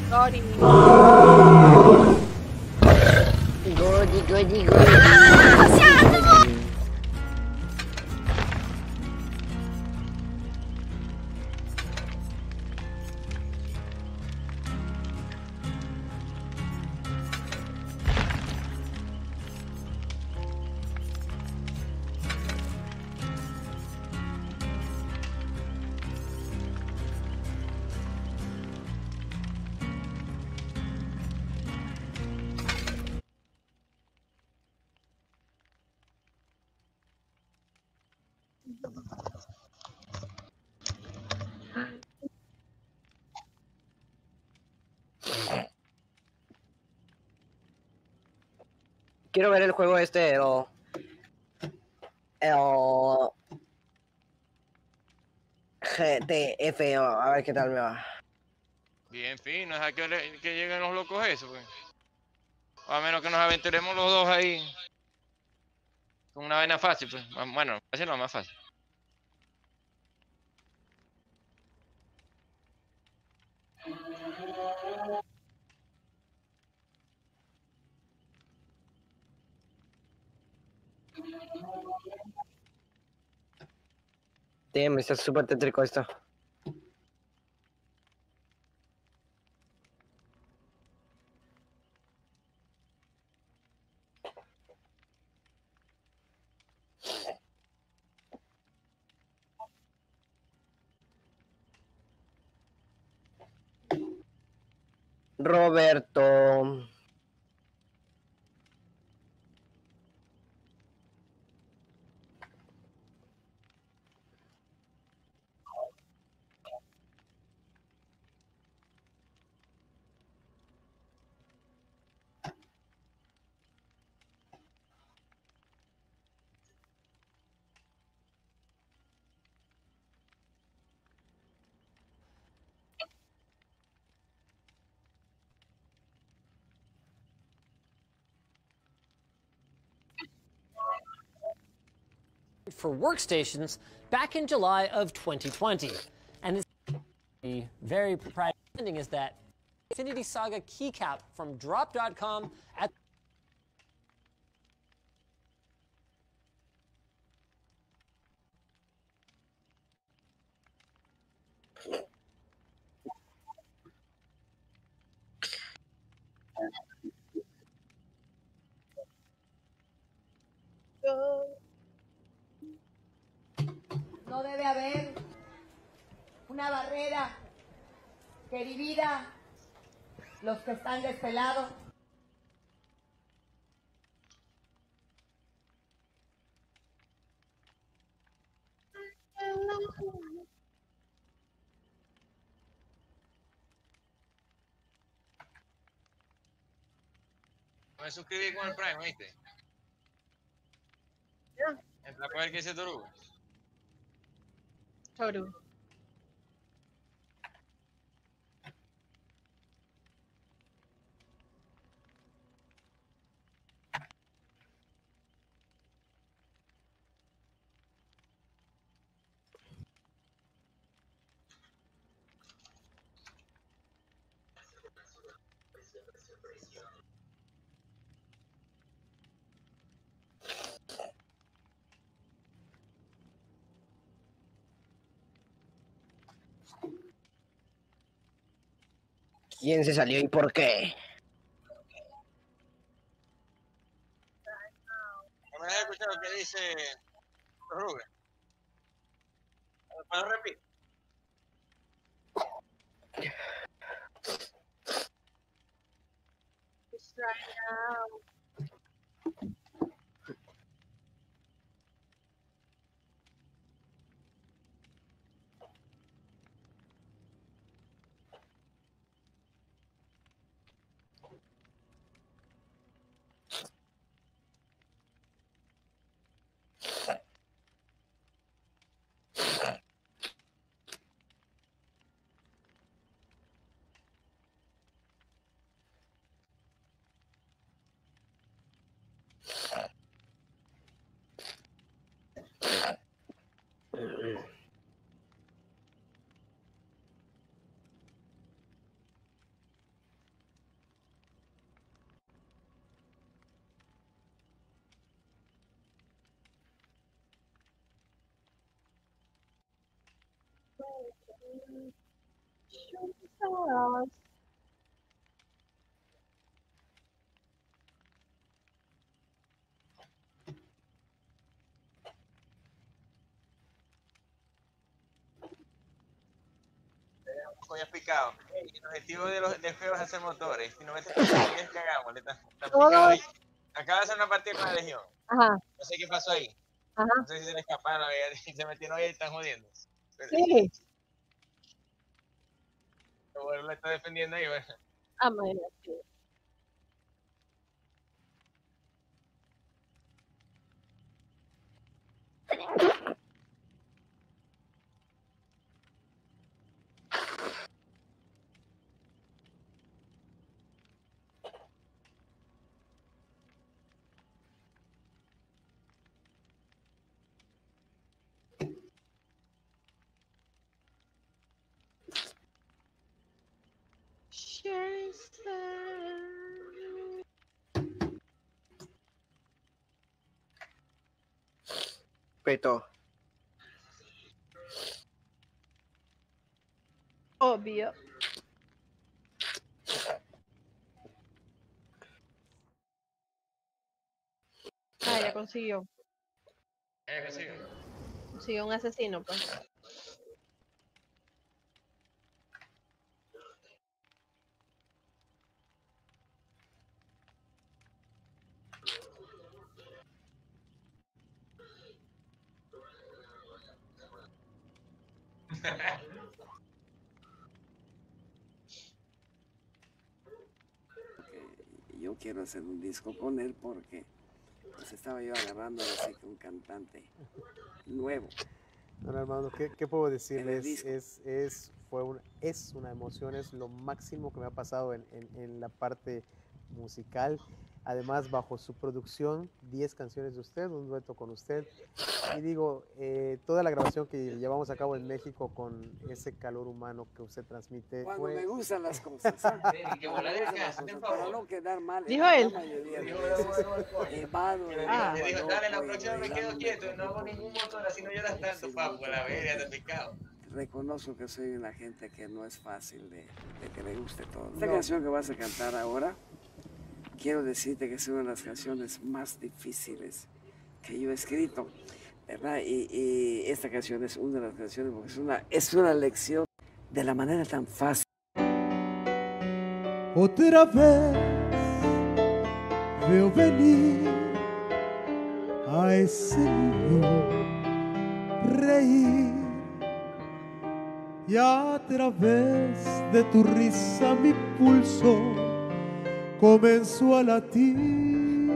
Sorry. Gordi, gordi, gordi. Quiero ver el juego este, el GTF, a ver qué tal me va. Bien fino, es a que lleguen los locos eso, pues. O a menos que nos aventuremos los dos ahí. Con una vaina fácil, pues. Bueno, fácil no, más fácil. Damn, está súper tétrico esto. Roberto. For workstations back in July of 2020. And the very proprietary ending is that Infinity Saga keycap from drop.com at No debe haber una barrera que divida los que están de este lado. Me suscribí con el Prime, ¿viste? Entra a ver qué dice Toru. Toru. ¿Quién se salió y por qué? ¿No me has escuchado lo que dice Rubén? ¿Puedo repetir? Voy explicado. El objetivo del juego es hacer motores. Si no metes es cagamos. Está Todo. explicado ahí. Acaba de hacer una partida con la Legión. Ajá, No sé qué pasó ahí. ajá. No sé si se le escaparon, se metieron ahí y están jodiendo. Pero, Sí. bueno, lo está defendiendo ahí, bueno. Ah, imagínate. Peto. Obvio. Ah, ya consiguió. ¿Qué sigue? Consiguió un asesino, pues. Yo quiero hacer un disco con él porque pues estaba yo agarrando así que un cantante nuevo. Bueno, hermano, ¿qué puedo decirles? disco. Es una emoción, es lo máximo que me ha pasado en la parte musical. Además, bajo su producción, 10 canciones de usted, un dueto con usted. Y digo, toda la grabación que llevamos a cabo en México con ese calor humano que usted transmite. Cuando me gustan las cosas, ¿eh? Que volar de casa, por favor. Para no quedar mal. Dijo la él. mayoría de veces, evado el Ah. Le dijo, agua, dale, la voy próxima me quedo bailando quieto, no hago ningún motor, así no lloras tanto, papu, la verga, te picado. Reconozco que soy una gente que no es fácil de que le guste todo. Esta canción que vas a cantar ahora, quiero decirte que es una de las canciones más difíciles que yo he escrito, ¿verdad? Y esta canción es una de las canciones porque es una lección de la manera tan fácil. Otra vez veo venir a ese niño reír y a través de tu risa mi pulso comenzó a latir.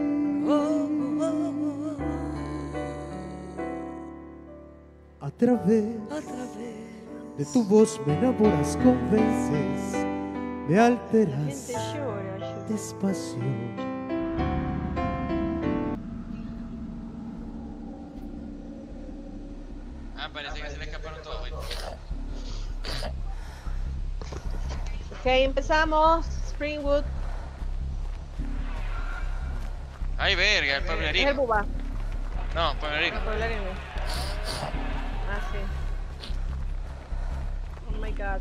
A través de tu voz me enamoras, convences, me La alteras gente llora. despacio. Ah, parece que se le escaparon todos, güey. Ok, empezamos. Springwood. Ay, verga, el Es el pueblerino. buba. No, pueblerino. El pueblerino. Ah, sí. Oh my god.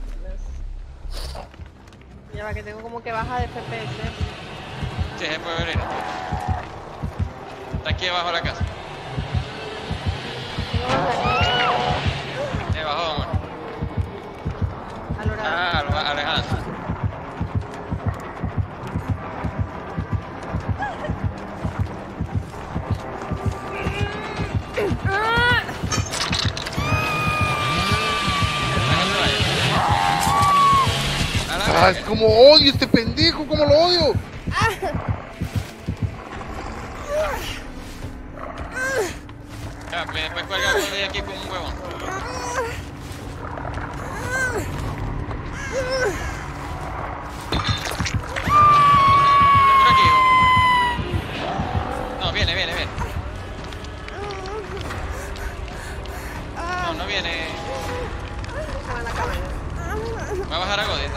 Ya va, que tengo como que baja de FPS. Sí, es el pueblerino. Está aquí abajo de la casa. Bajó, amor. Ah, Alejandro. ¡Ah, como odio este pendejo! ¡Cómo lo odio! Ya, después cuelga de aquí con un huevón. Por aquí. No, viene. No viene. Va a bajar a Godin.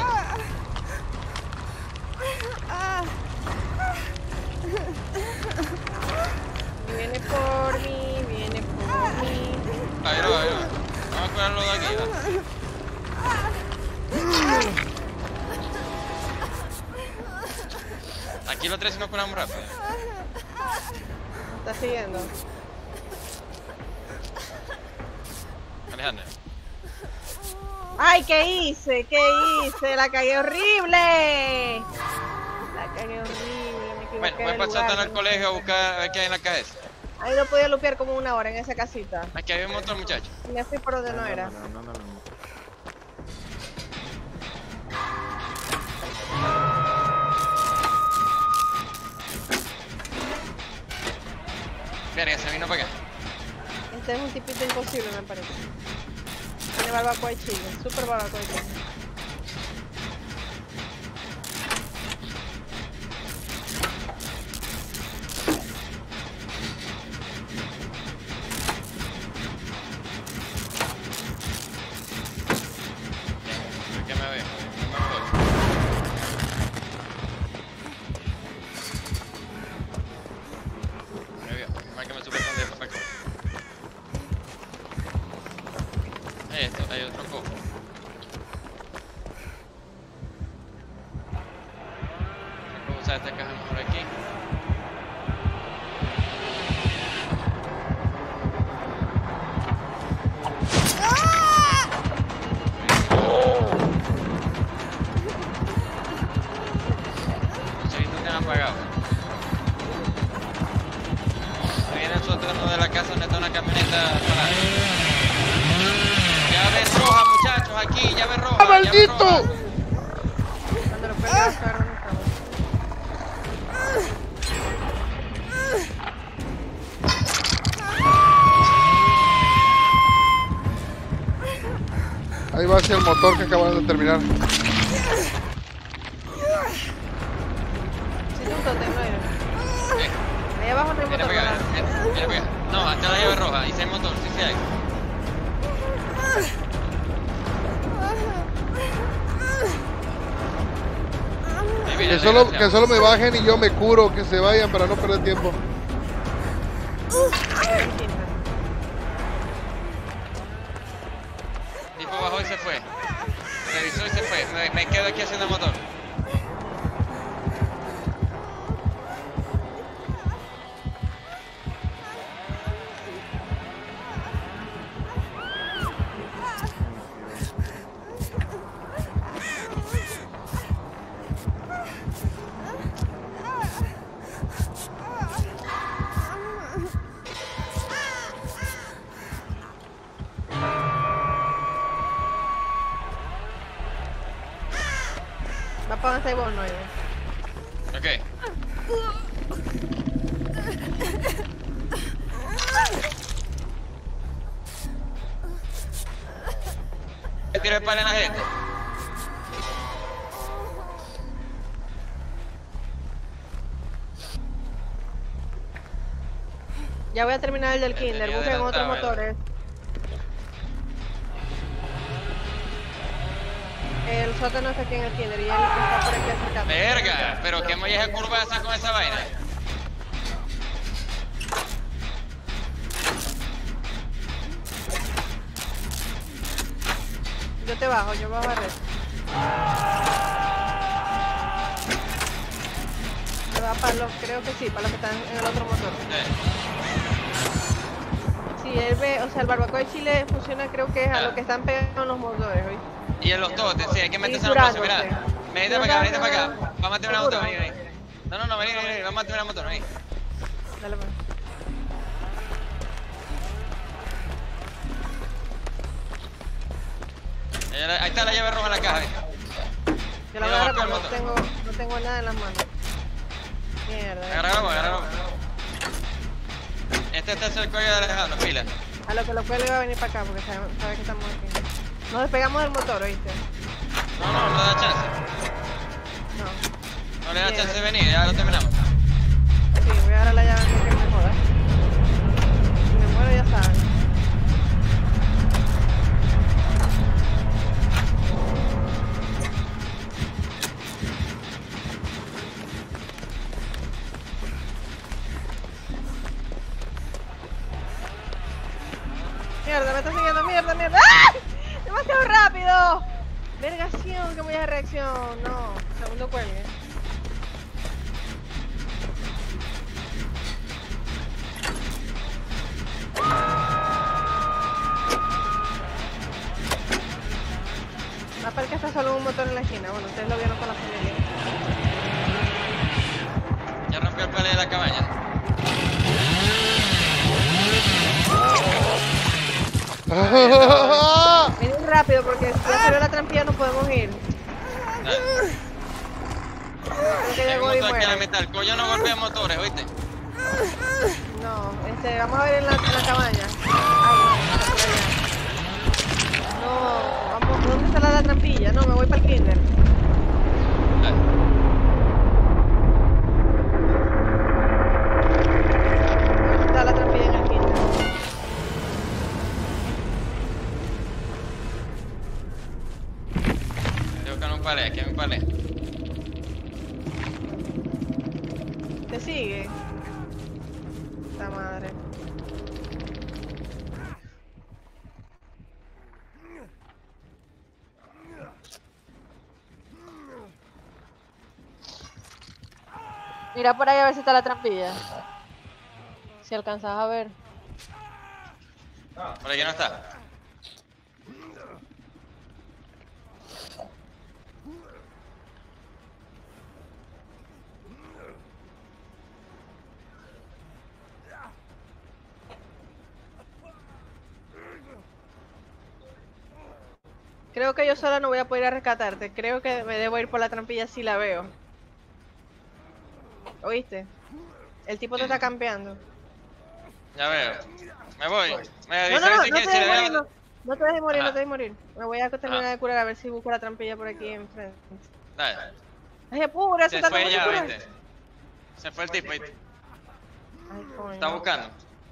Viene por mí. Ahí va. Vamos a curarlo de aquí, ¿va? Tranquilo, Tres, si nos curamos rápido. ¿Me está siguiendo? Alejandra. ¡Ay, qué hice! ¿Qué hice? ¡La cagué horrible! La cagué horrible, me equivoqué. Bueno, voy a pasar al colegio a buscar a ver qué hay en la cabeza. Ahí no podía lupear como 1 hora en esa casita. Aquí había un montón, muchachos. Me fui por donde no era. No. Verga, se vino para acá. Este es un tipito imposible, me parece. Tiene barbacoa de chile, súper barbacoa de chile. ¿Qué me veo? Me vio. Márcame su botón de papel. Hay otro cofre. Voy a usar esta caja mejor aquí. Apagado. Ahí en el sótano de la casa donde está una camioneta parada. Llave roja, muchachos, aquí, llave roja. ¡Ah, maldito! Cuando lo pegas, agarra un cabo. Ahí va hacia el motor que acabamos de terminar. Ahí abajo no hay motor. Mira, pega. No, hasta la llave roja. Hice el motor, sí hay. Que solo me bajen y yo me curo, que se vayan para no perder tiempo. Tipo bajó y se fue. Revisó y se fue. Me quedo aquí haciendo el motor. Va para donde está vos, no. Ok. Tira el palo en la gente. Ya voy a terminar el del kinder, busquen otros motores. El sótano está aquí en el kinder y él está por aquí acercando. Verga, pero qué molleja curva hace con esa vaina. Yo te bajo, yo voy a barrer. Me va para los, creo que sí, para los que están en el otro motor. Sí, él ve, o sea, el barbacoa de Chile funciona, creo que es a lo que están pegando en los motores, ¿oí? Y en los totes, sí, hay que meterse en los pasos, mira. Venite para acá, Vamos a terminar la moto, vení. No, vení, vamos a terminar la moto, vení. Dale, pues. Ahí está la llave roja en la caja, Yo la voy a agarrar porque no tengo nada en las manos. Mierda. Agárralo. Este es el cuello de Alejandro, pila. A lo que lo cuelgue va a venir para acá porque sabe que estamos aquí. Nos despegamos del motor, ¿oíste? No le da chance. No le da chance de venir, ya lo terminamos. Sí, voy a agarrar la llave antes que me joda. Si me muero ya saben. Mierda, me está siguiendo, mierda. ¡Ah! ¡Demasiado rápido! Vergación, que voy a reacción. No, segundo cuelgue. para que está solo un motor en la esquina. Bueno, ustedes lo vieron con la familia. Ya rompió el palé de la cabaña. Miren rápido porque si ya salió la trampilla no podemos ir. Creo que Hay llegó un y motor aquí a la muere. mitad. El coño no golpea motores, ¿oíste? No, vamos a ver en la cabaña. Ay, está por allá. No, vamos, ¿dónde está la trampilla? No, me voy para el kinder. ¿Dónde está la trampilla en el kinder? Estoy buscando un palé, aquí hay un palé. ¿Te sigue? Esta madre. Mira por ahí a ver si está la trampilla. Si alcanzas a ver. Por aquí no está. Creo que yo sola no voy a poder ir a rescatarte. Creo que me debo ir por la trampilla si la veo. ¿Oíste? El tipo te está campeando. Ya veo. Me voy. Me No, avisas no, si no quieres, te si le dejes veo- morir, no. No te dejes morir, Ajá. no te dejes morir. Me voy a terminar de curar a ver si busco la trampilla por aquí enfrente. Dale. Ay, apura, Se está fue tomando ya, cura. ¿viste? Se fue el tipo, ¿viste? Ay, coño. Está buscando.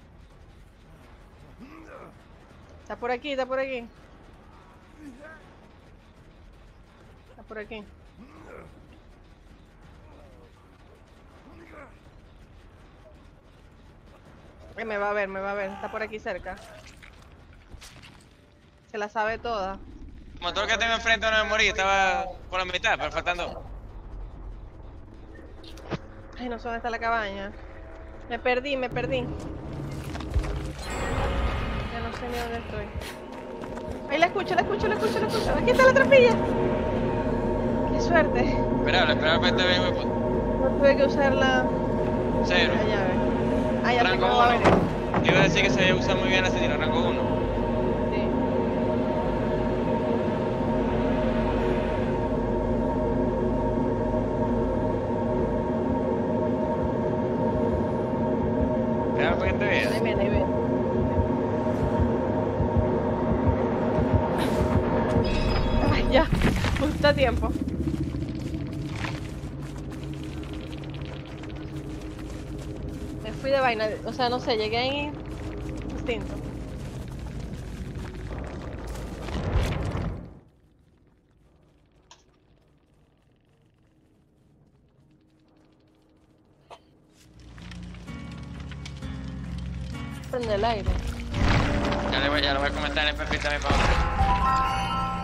Está por aquí, está por aquí. Está por aquí. Me va a ver, me va a ver. Está por aquí cerca. Se la sabe toda. El motor que tengo enfrente no me morí, estaba por la mitad, pero faltan dos. Ay, no sé dónde está la cabaña. Me perdí, me perdí. Ya no sé ni dónde estoy. Ahí la escucho, la escucho, la escucho, la escucho. Aquí está la trampilla. Qué suerte. Esperable que te vea, hijo de puta. No tuve que usar la Cero. llave. Ah, ya sé Rango cómo va a 1. venir. Iba a decir que se usa muy bien ese tiro, rango 1. Sí. Esperable para que te vea. Ahí viene, ahí viene. Ay, ya. Justo a tiempo. Me fui de vaina. O sea, no sé, llegué ahí distinto. Prende el aire. Ya lo voy a comentar en el perfil también para otro.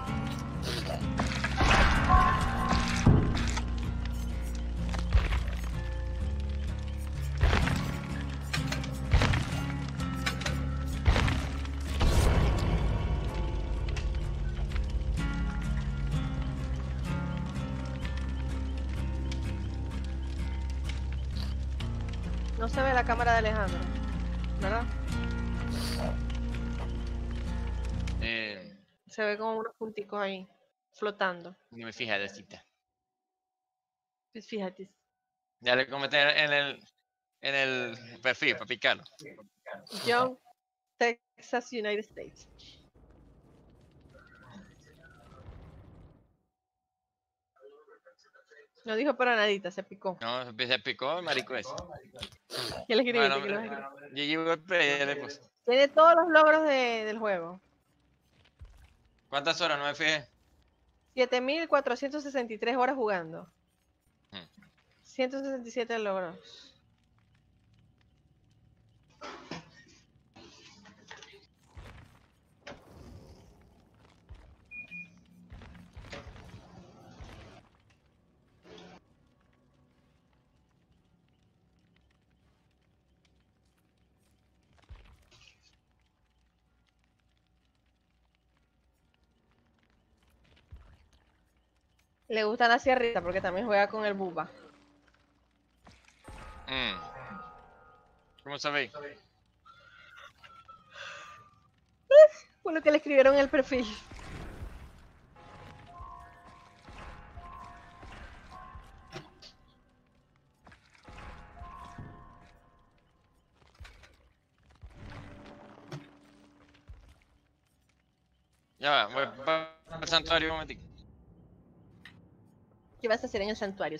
No se ve la cámara de Alejandro, ¿verdad? Se ve como unos punticos ahí, flotando. Ni me fijas de cita. Pues fíjate. Ya le comenté en el perfil para picarlo. John, Texas, United States. No dijo para nadita, se picó. No, se picó el marico ese. ¿Qué le escribiste? Bueno, ¿Qué le escribiste? GG Wordplay, ya le puse. Tiene todos los logros del juego. ¿Cuántas horas? No me fijé. 7.463 horas jugando. 167 logros. Le gusta la sierrita porque también juega con el Bubba. ¿Cómo sabéis? Por lo que le escribieron en el perfil. Ya va, voy al santuario un momentico. ¿Qué vas a hacer en el santuario?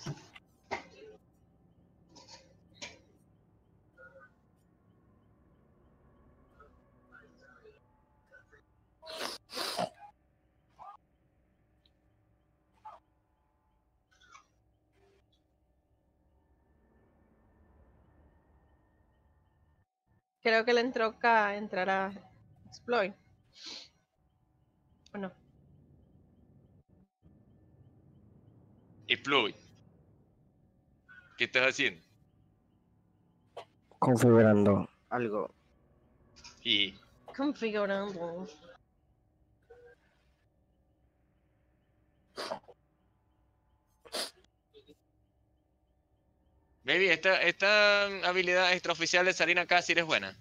Creo que le entró acá, entrará Exploit. ¿O no? Y Fluid. ¿Qué estás haciendo? Configurando algo. Y Configurando. Baby, esta habilidad extraoficial de Sarina Cáceres es buena.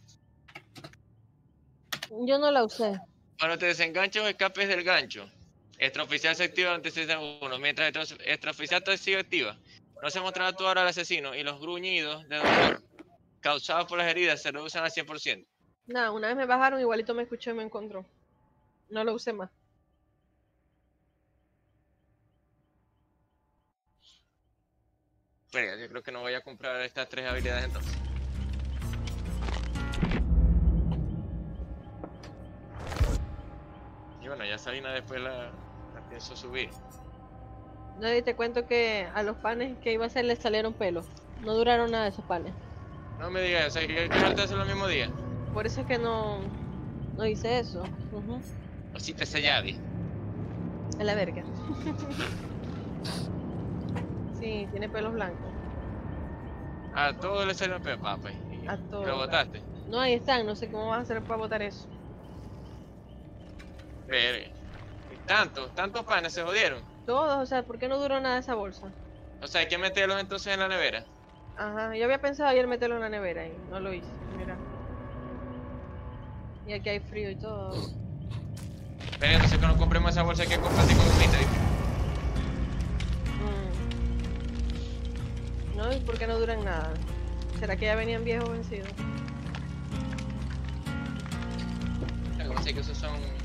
Yo no la usé. Cuando te desenganchas o escapes del gancho, extraoficial se activa durante 6 segundos. Mientras extraoficial te sigue activa, no se mostrará tu aura al asesino y los gruñidos de dolor causados por las heridas se reducen al 100%. Nada, una vez me bajaron, igualito me escuchó y me encontró. No lo usé más. Pero yo creo que no voy a comprar estas 3 habilidades entonces. Y bueno, ya Sarina después la pienso subir. No, y te cuento que a los panes que iba a hacer les salieron pelos. No duraron nada esos panes. No me digas, o sea, que falta hacerlo el mismo día. Por eso es que no hice eso. O si te sellaste. A la verga. Sí, tiene pelos blancos. A todos le salieron pelos, papá. A todos. ¿Lo botaste? No, ahí están. No sé cómo vas a hacer para botar eso. Verga. Tantos panes se jodieron. Todos, o sea, ¿por qué no duró nada esa bolsa? O sea, hay que meterlos entonces en la nevera. Ajá, yo había pensado ayer meterlo en la nevera y no lo hice, mira. Y aquí hay frío y todo. Pero entonces que no compremos esa bolsa que compraste con gomita, ¿viste? No, ¿y por qué no duran nada? ¿Será que ya venían viejos vencidos? Sé que esos son